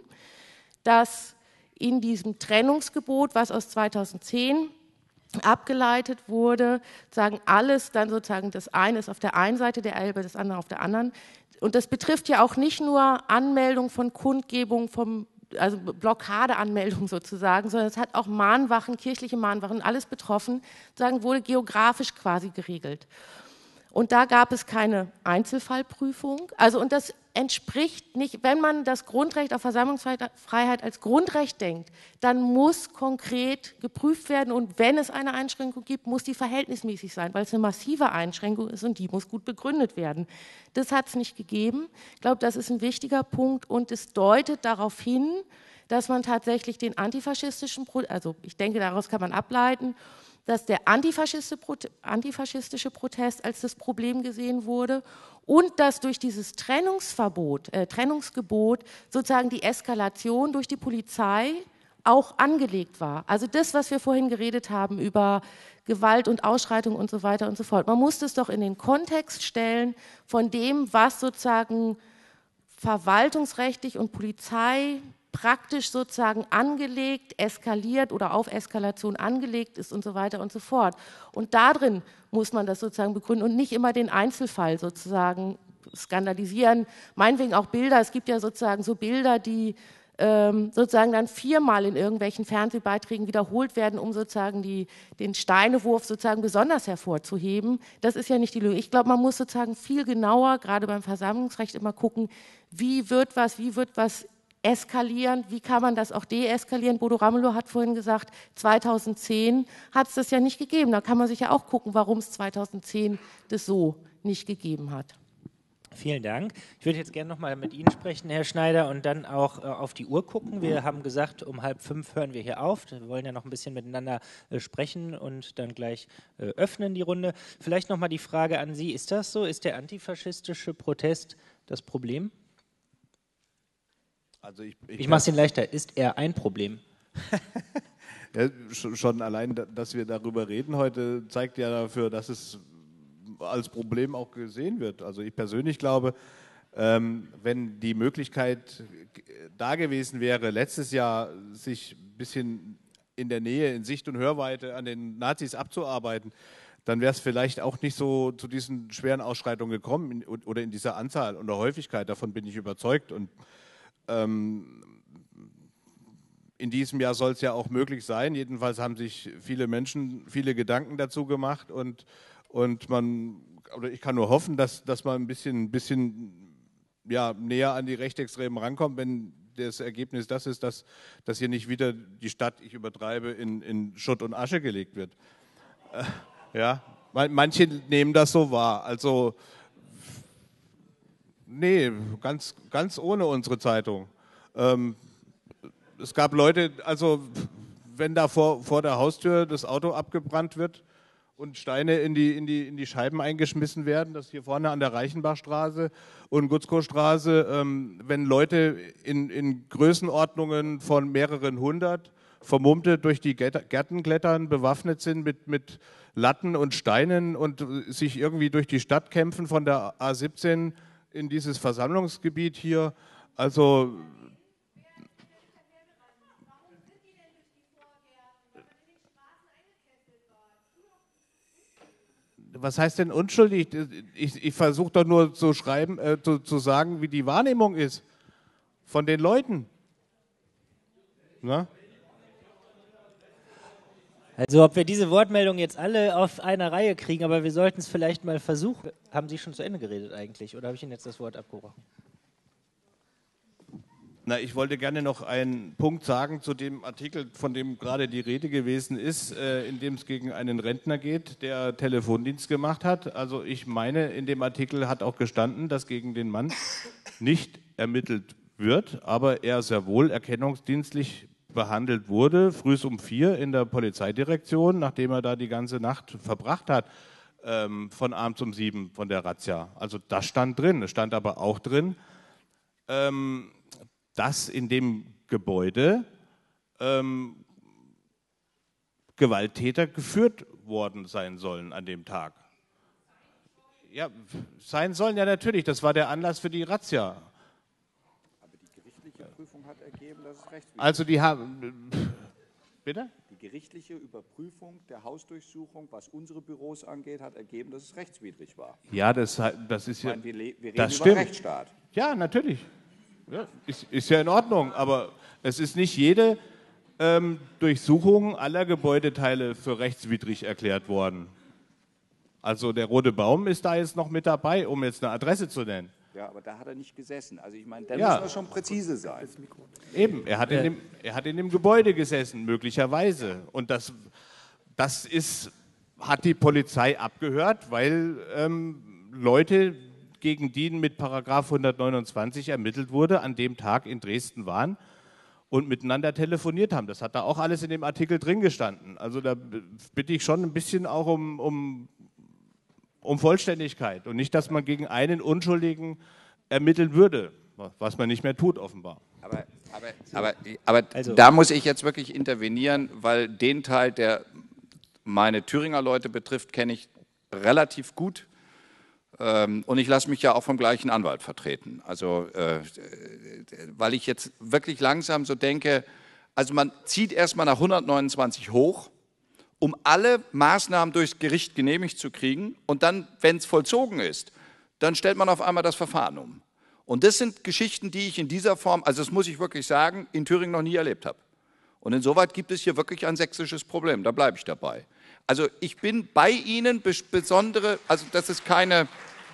dass in diesem Trennungsgebot, was aus 2010 abgeleitet wurde, sagen alles dann sozusagen, das eine ist auf der einen Seite der Elbe, das andere auf der anderen. Und das betrifft ja auch nicht nur Anmeldung von Kundgebung, also Blockadeanmeldung sozusagen, sondern es hat auch Mahnwachen, kirchliche Mahnwachen, alles betroffen, wurde geografisch quasi geregelt. Und da gab es keine Einzelfallprüfung. Und das entspricht nicht, wenn man das Grundrecht auf Versammlungsfreiheit als Grundrecht denkt, dann muss konkret geprüft werden und wenn es eine Einschränkung gibt, muss die verhältnismäßig sein, weil es eine massive Einschränkung ist und die muss gut begründet werden. Das hat es nicht gegeben. Ich glaube, das ist ein wichtiger Punkt und es deutet darauf hin, dass man tatsächlich den antifaschistischen, also ich denke, daraus kann man ableiten, dass der antifaschistische Protest als das Problem gesehen wurde und dass durch dieses Trennungsgebot sozusagen die Eskalation durch die Polizei auch angelegt war. Also das, was wir vorhin geredet haben über Gewalt und Ausschreitung und so weiter und so fort. Man muss es doch in den Kontext stellen von dem, was sozusagen verwaltungsrechtlich und Polizei praktisch sozusagen angelegt, eskaliert oder auf Eskalation angelegt ist und so weiter und so fort. Und darin muss man das sozusagen begründen und nicht immer den Einzelfall sozusagen skandalisieren. Meinetwegen auch Bilder, es gibt ja sozusagen so Bilder, die sozusagen dann 4-mal in irgendwelchen Fernsehbeiträgen wiederholt werden, um sozusagen den Steinewurf sozusagen besonders hervorzuheben. Das ist ja nicht die Lösung. Ich glaube, man muss sozusagen viel genauer, gerade beim Versammlungsrecht, immer gucken, wie wird was eskalieren, wie kann man das auch deeskalieren? Bodo Ramelow hat vorhin gesagt, 2010 hat es das ja nicht gegeben. Da kann man sich ja auch gucken, warum es 2010 das so nicht gegeben hat. Vielen Dank. Ich würde jetzt gerne noch mal mit Ihnen sprechen, Herr Schneider, und dann auch auf die Uhr gucken. Wir haben gesagt, um 4:30 hören wir hier auf. Wir wollen ja noch ein bisschen miteinander sprechen und dann gleich öffnen die Runde. Vielleicht noch mal die Frage an Sie. Ist das so? Ist der antifaschistische Protest das Problem? Also ich mache es Ihnen leichter. Ist er ein Problem? Ja, schon allein, dass wir darüber reden heute, zeigt ja dafür, dass es als Problem auch gesehen wird. Also ich persönlich glaube, Wenn die Möglichkeit da gewesen wäre, letztes Jahr sich ein bisschen in der Nähe, in Sicht und Hörweite an den Nazis abzuarbeiten, dann wäre es vielleicht auch nicht so zu diesen schweren Ausschreitungen gekommen oder in dieser Anzahl und der Häufigkeit. Davon bin ich überzeugt. Und in diesem Jahr soll es ja auch möglich sein. Jedenfalls haben sich viele Menschen viele Gedanken dazu gemacht und ich kann nur hoffen, dass man ein bisschen ja, näher an die Rechtsextremen rankommt, wenn das Ergebnis das ist, dass hier nicht wieder die Stadt, ich übertreibe, in Schutt und Asche gelegt wird. Ja, manche nehmen das so wahr. Also, nee, ganz ohne unsere Zeitung. Es gab Leute, also wenn da vor der Haustür das Auto abgebrannt wird und Steine in die Scheiben eingeschmissen werden, das hier vorne an der Reichenbachstraße und Gutzkow-Straße, wenn Leute in Größenordnungen von mehreren hundert Vermummte durch die Gärten klettern, bewaffnet sind mit Latten und Steinen und sich irgendwie durch die Stadt kämpfen von der A17 in dieses Versammlungsgebiet hier, also was heißt denn unschuldig? Ich versuche doch nur zu schreiben, zu sagen, wie die Wahrnehmung ist von den Leuten. Na? Also ob wir diese Wortmeldung jetzt alle auf einer Reihe kriegen, aber wir sollten es vielleicht mal versuchen. Haben Sie schon zu Ende geredet eigentlich oder habe ich Ihnen jetzt das Wort abgebrochen? Na, ich wollte gerne noch einen Punkt sagen zu dem Artikel, von dem gerade die Rede gewesen ist, in dem es gegen einen Rentner geht, der Telefondienst gemacht hat. Also ich meine, in dem Artikel hat auch gestanden, dass gegen den Mann nicht ermittelt wird, aber er sehr wohl erkennungsdienstlich behandelt wurde, früh um 4 in der Polizeidirektion, nachdem er da die ganze Nacht verbracht hat, von abends um 7 von der Razzia. Also das stand drin. Es stand aber auch drin, dass in dem Gebäude Gewalttäter geführt worden sein sollen an dem Tag. Ja, sein sollen ja natürlich, das war der Anlass für die Razzia. Aber die gerichtliche Prüfung hat ergeben, dass es rechtswidrig war. Also die haben, bitte? Die gerichtliche Überprüfung der Hausdurchsuchung, was unsere Büros angeht, hat ergeben, dass es rechtswidrig war. Ja, das ist ja, Ich meine, wir reden das über stimmt. Rechtsstaat. Ja, natürlich. Ja, ist ja in Ordnung, aber es ist nicht jede Durchsuchung aller Gebäudeteile für rechtswidrig erklärt worden. Also der Rote Baum ist da jetzt noch mit dabei, um jetzt eine Adresse zu nennen. Ja, aber da hat er nicht gesessen. Also ich meine, da Ja. müssen wir schon präzise sein. Eben, er hat in dem Gebäude gesessen, möglicherweise. Und das hat die Polizei abgehört, weil Leute, gegen die mit Paragraph 129 ermittelt wurde, an dem Tag in Dresden waren und miteinander telefoniert haben. Das hat da auch alles in dem Artikel drin gestanden. Also da bitte ich schon ein bisschen auch um Vollständigkeit und nicht, dass man gegen einen Unschuldigen ermitteln würde, was man nicht mehr tut offenbar. Aber da muss ich jetzt wirklich intervenieren, weil den Teil, der meine Thüringer Leute betrifft, kenne ich relativ gut. Und ich lasse mich ja auch vom gleichen Anwalt vertreten. Also, weil ich jetzt wirklich langsam so denke, also man zieht erstmal nach 129 hoch, um alle Maßnahmen durchs Gericht genehmigt zu kriegen. Und dann, wenn es vollzogen ist, dann stellt man auf einmal das Verfahren um. Und das sind Geschichten, die ich in dieser Form, also das muss ich wirklich sagen, in Thüringen noch nie erlebt habe. Und insoweit gibt es hier wirklich ein sächsisches Problem, da bleibe ich dabei. Also ich bin bei Ihnen, besondere, also dass es keine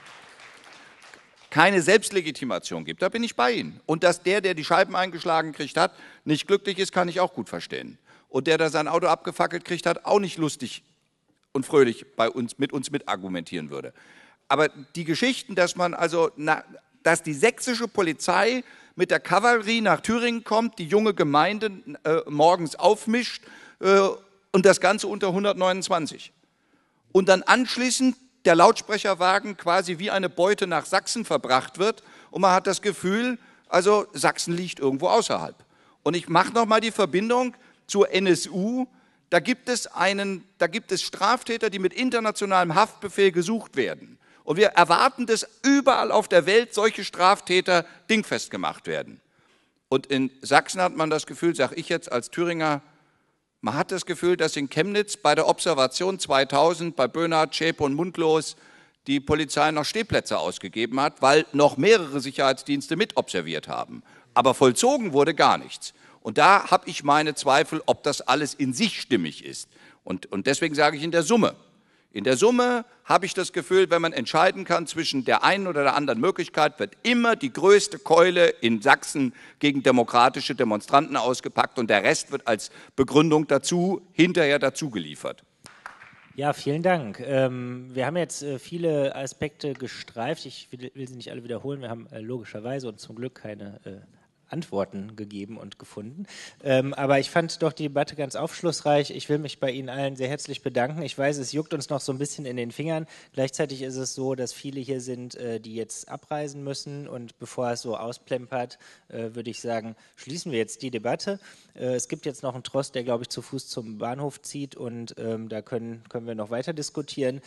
Selbstlegitimation gibt, da bin ich bei Ihnen. Und dass der die Scheiben eingeschlagen kriegt hat, nicht glücklich ist, kann ich auch gut verstehen. Und der sein Auto abgefackelt kriegt hat, auch nicht lustig und fröhlich mit uns argumentieren würde. Aber die Geschichten, dass dass die sächsische Polizei mit der Kavallerie nach Thüringen kommt, die junge Gemeinde morgens aufmischt und das Ganze unter 129. Und dann anschließend der Lautsprecherwagen quasi wie eine Beute nach Sachsen verbracht wird und man hat das Gefühl, also Sachsen liegt irgendwo außerhalb. Und ich mache nochmal die Verbindung zur NSU. Da gibt es Straftäter, die mit internationalem Haftbefehl gesucht werden. Und wir erwarten, dass überall auf der Welt solche Straftäter dingfest gemacht werden. Und in Sachsen hat man das Gefühl, sage ich jetzt als Thüringer, man hat das Gefühl, dass in Chemnitz bei der Observation 2000 bei Böhnhardt, Schäpe und Mundlos die Polizei noch Stehplätze ausgegeben hat, weil noch mehrere Sicherheitsdienste mitobserviert haben. Aber vollzogen wurde gar nichts. Und da habe ich meine Zweifel, ob das alles in sich stimmig ist. Und deswegen sage ich in der Summe. In der Summe habe ich das Gefühl, wenn man entscheiden kann zwischen der einen oder der anderen Möglichkeit, wird immer die größte Keule in Sachsen gegen demokratische Demonstranten ausgepackt und der Rest wird als Begründung dazu hinterher dazu geliefert. Ja, vielen Dank. Wir haben jetzt viele Aspekte gestreift. Ich will sie nicht alle wiederholen. Wir haben logischerweise und zum Glück keine Antworten gegeben und gefunden. Aber ich fand doch die Debatte ganz aufschlussreich. Ich will mich bei Ihnen allen sehr herzlich bedanken. Ich weiß, es juckt uns noch so ein bisschen in den Fingern. Gleichzeitig ist es so, dass viele hier sind, die jetzt abreisen müssen. Und bevor es so ausplempert, würde ich sagen, schließen wir jetzt die Debatte. Es gibt jetzt noch einen Trost, der, glaube ich, zu Fuß zum Bahnhof zieht. Und da können wir noch weiter diskutieren.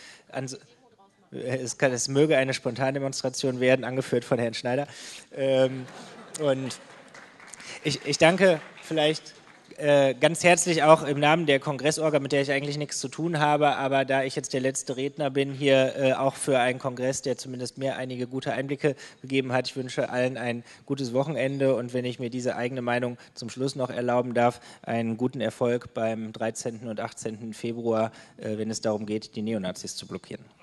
Es möge eine Spontandemonstration werden, angeführt von Herrn Schneider. Und ich danke vielleicht ganz herzlich auch im Namen der Kongressorga, mit der ich eigentlich nichts zu tun habe, aber da ich jetzt der letzte Redner bin hier, auch für einen Kongress, der zumindest mir einige gute Einblicke gegeben hat. Ich wünsche allen ein gutes Wochenende und wenn ich mir diese eigene Meinung zum Schluss noch erlauben darf, einen guten Erfolg beim 13. und 18. Februar, wenn es darum geht, die Neonazis zu blockieren.